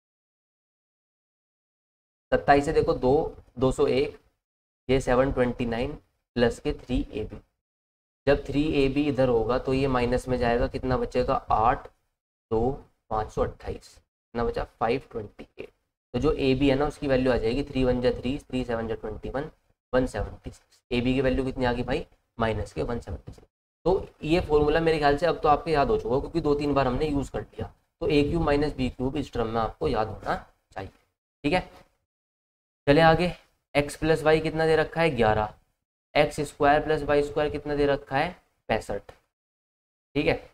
[SPEAKER 1] 27 से देखो 2, 201, ये 729 प्लस के 3ab। जब 3ab इधर होगा तो ये माइनस में जाएगा, कितना बचेगा 8, 2, 528, कितना बचा 528। तो जो ए बी है ना उसकी वैल्यू आ जाएगी 3 1 जा 3, 3 7 जा 21, 176। ए बी की वैल्यू कितनी आ गई भाई, माइनस के 176। तो ये फॉर्मूला मेरे ख्याल से अब तो आपके याद हो चुका, क्योंकि 2-3 बार हमने यूज़ कर लिया। तो a cube minus b cube इस टर्म में आपको याद होना चाहिए, ठीक है। चले आगे, एक्स प्लस वाई कितना दे रखा है 11, x square plus y square कितना दे रखा है 65, ठीक है।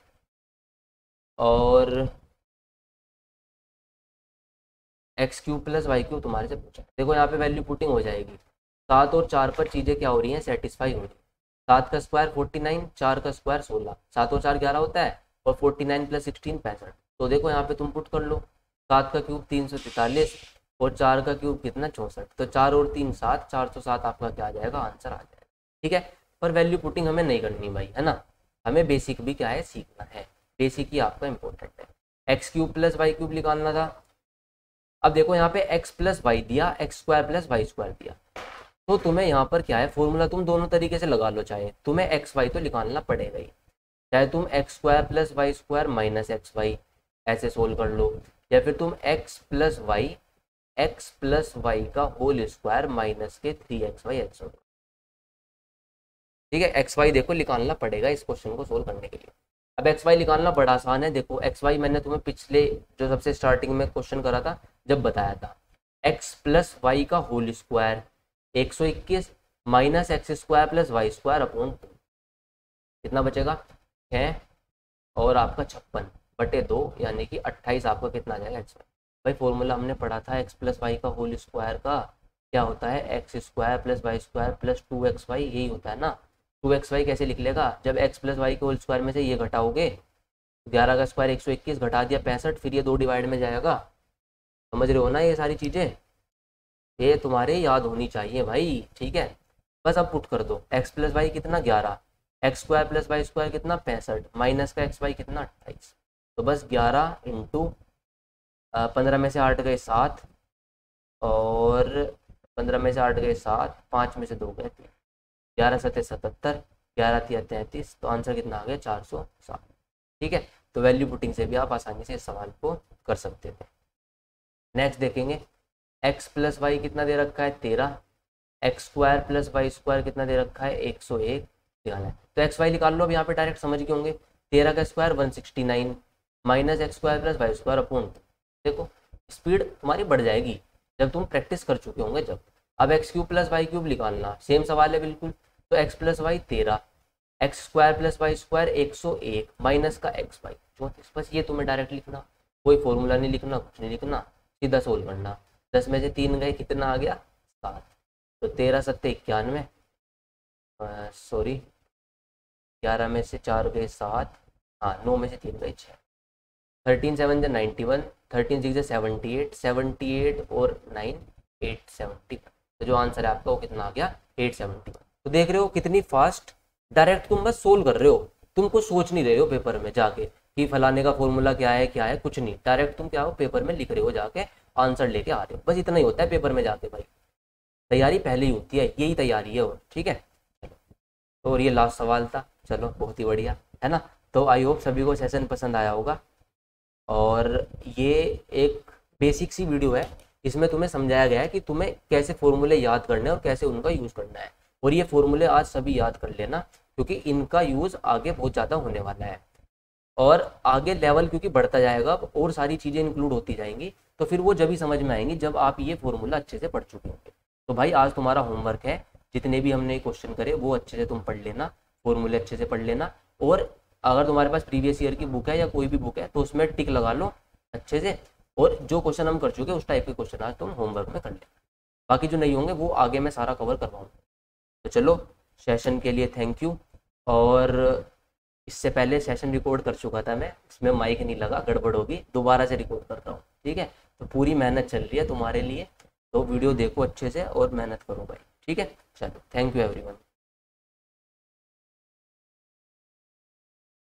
[SPEAKER 1] और x cube plus y cube तुम्हारे से पूछा, देखो यहाँ पे वैल्यू पुटिंग हो जाएगी। 7 और 4 पर चीज़ें क्या हो रही हैं, सेटिस्फाई हो रही है। 7 का स्क्वायर 49, 4 का स्क्वायर 16, 7 और 4 11 होता है, और 49 प्लस 16 65। तो देखो यहाँ पे तुम पुट कर लो, 7 का क्यूब 343 और 4 का क्यूब कितना 64। तो 4 और 3 7, 407 आपका क्या आ जाएगा, आंसर आ जाएगा, ठीक है। पर वैल्यू पुटिंग हमें नहीं करनी भाई, है ना, हमें बेसिक भी क्या है सीखना है, बेसिक ही आपका इंपॉर्टेंट है। X cube plus y cube निकालना था। अब देखो यहाँ पे एक्स प्लस वाई दिया, x square plus y square दिया, तो तुम्हें यहाँ पर क्या है फॉर्मूला तुम दोनों तरीके से लगा लो, चाहे तुम्हें एक्स वाई तो निकालना पड़ेगा ही, चाहे तुम x square plus y square minus x y ऐसे सोल्व कर लो, या फिर तुम एक्स प्लस वाई का होल स्क्वायर माइनस के 3xy एक्स, ठीक है। एक्स वाई देखो निकालना पड़ेगा इस क्वेश्चन को सोल्व करने के लिए। अब एक्स वाई निकालना बड़ा आसान है, देखो एक्स वाई मैंने तुम्हें पिछले जो सबसे स्टार्टिंग में क्वेश्चन करा था जब बताया था, एक्स प्लस वाई का whole square 121 minus x square plus y square upon 2, कितना बचेगा 6 और आपका 56/2, यानी कि 28 आपका कितना आ जाएगा एक्स वाई। भाई फॉर्मूला हमने पढ़ा था एक्स प्लस वाई का होल स्क्वायर का, क्या होता है x square plus y square plus 2xy, यही होता है ना। 2xy कैसे लिख लेगा, जब एक्स प्लस वाई के होल स्क्वायर में से ये घटाओगे, 11 का स्क्वायर 121 घटा दिया 65, फिर ये 2 डिवाइड में जाएगा, समझ रहे हो ना ये सारी चीज़ें, ये तुम्हारे याद होनी चाहिए भाई, ठीक है। बस अब पुट कर दो, एक्स प्लस वाई कितना 11, x square plus y square कितना 65, माइनस का एक्स वाई कितना 28। तो बस 11 इंटू 15 में से 8 गए 7, और 15 में से 8 गए 7, 5 में से 2 गए 3, 11 7 77, 11 3 33, तो आंसर कितना आ गया 407, ठीक है। तो वैल्यू पुटिंग से भी आप आसानी से इस सवाल को कर सकते थे। नेक्स्ट देखेंगे, एक्स प्लस वाई कितना दे रखा है 13, x square plus y square कितना दे रखा है 101 निकालना है। तो एक्स वाई निकाल लो, अब यहाँ पे डायरेक्ट समझ गए होंगे, 13 का square 169 minus x square plus y square upon, देखो स्पीड तुम्हारी बढ़ जाएगी जब तुम प्रैक्टिस कर चुके होंगे जब। अब x cube plus y cube निकालना, सेम सवाल है बिल्कुल। तो x plus y 13, x square plus y square 101 minus का एक्स वाई 34, बस ये तुम्हें डायरेक्ट लिखना, कोई फॉर्मूला नहीं लिखना, कुछ नहीं लिखना, सीधा सोल्व करना। 10 में से 3 गए कितना आ गया 7, तो 13 7 91, सॉरी 11 में से 4 गए 7, हाँ 9 में से 3 गए 6, 13 7 91, 13 6 78, 78 और 9 871, तो जो आंसर है आपका वो कितना आ गया 871। तो देख रहे हो कितनी फास्ट, डायरेक्ट तुम बस सोल्व कर रहे हो, तुम कुछ सोच नहीं रहे हो पेपर में जाके कि फलाने का फॉर्मूला क्या है, कुछ नहीं, डायरेक्ट तुम क्या हो पेपर में लिख रहे हो जाके, आंसर लेके आ रहे हो, बस इतना ही होता है पेपर में जाके भाई। तैयारी पहले ही होती है, यही तैयारी है। और ठीक है, तो और ये लास्ट सवाल था, चलो बहुत ही बढ़िया है ना। तो आई होप सभी को सेशन पसंद आया होगा। और ये एक बेसिक सी वीडियो है, इसमें तुम्हें समझाया गया है कि तुम्हें कैसे फॉर्मूले याद करने हैं और कैसे उनका यूज़ करना है। और ये फॉर्मूले आज सभी याद कर लेना, क्योंकि इनका यूज़ आगे बहुत ज़्यादा होने वाला है। और आगे लेवल क्योंकि बढ़ता जाएगा, अब और सारी चीज़ें इंक्लूड होती जाएंगी, तो फिर वो जब ही समझ में आएंगी जब आप ये फॉर्मूला अच्छे से पढ़ चुके होंगे। तो भाई आज तुम्हारा होमवर्क है, जितने भी हमने क्वेश्चन करे वो अच्छे से तुम पढ़ लेना, फॉर्मूले अच्छे से पढ़ लेना। और अगर तुम्हारे पास प्रीवियस ईयर की बुक है या कोई भी बुक है तो उसमें टिक लगा लो अच्छे से, और जो क्वेश्चन हम कर चुके उस टाइप के क्वेश्चन आज तुम होमवर्क में कर लेना। बाकी जो नहीं होंगे वो आगे मैं सारा कवर करवाऊँगा। तो चलो, सेशन के लिए थैंक यू। और इससे पहले सेशन रिकॉर्ड कर चुका था मैं, इसमें माइक नहीं लगा, गड़बड़ होगी, दोबारा से रिकॉर्ड करता हूँ। ठीक है, तो पूरी मेहनत चल रही है तुम्हारे लिए, तो वीडियो देखो अच्छे से और मेहनत करो भाई। ठीक है, चलो, थैंक यू एवरीवन।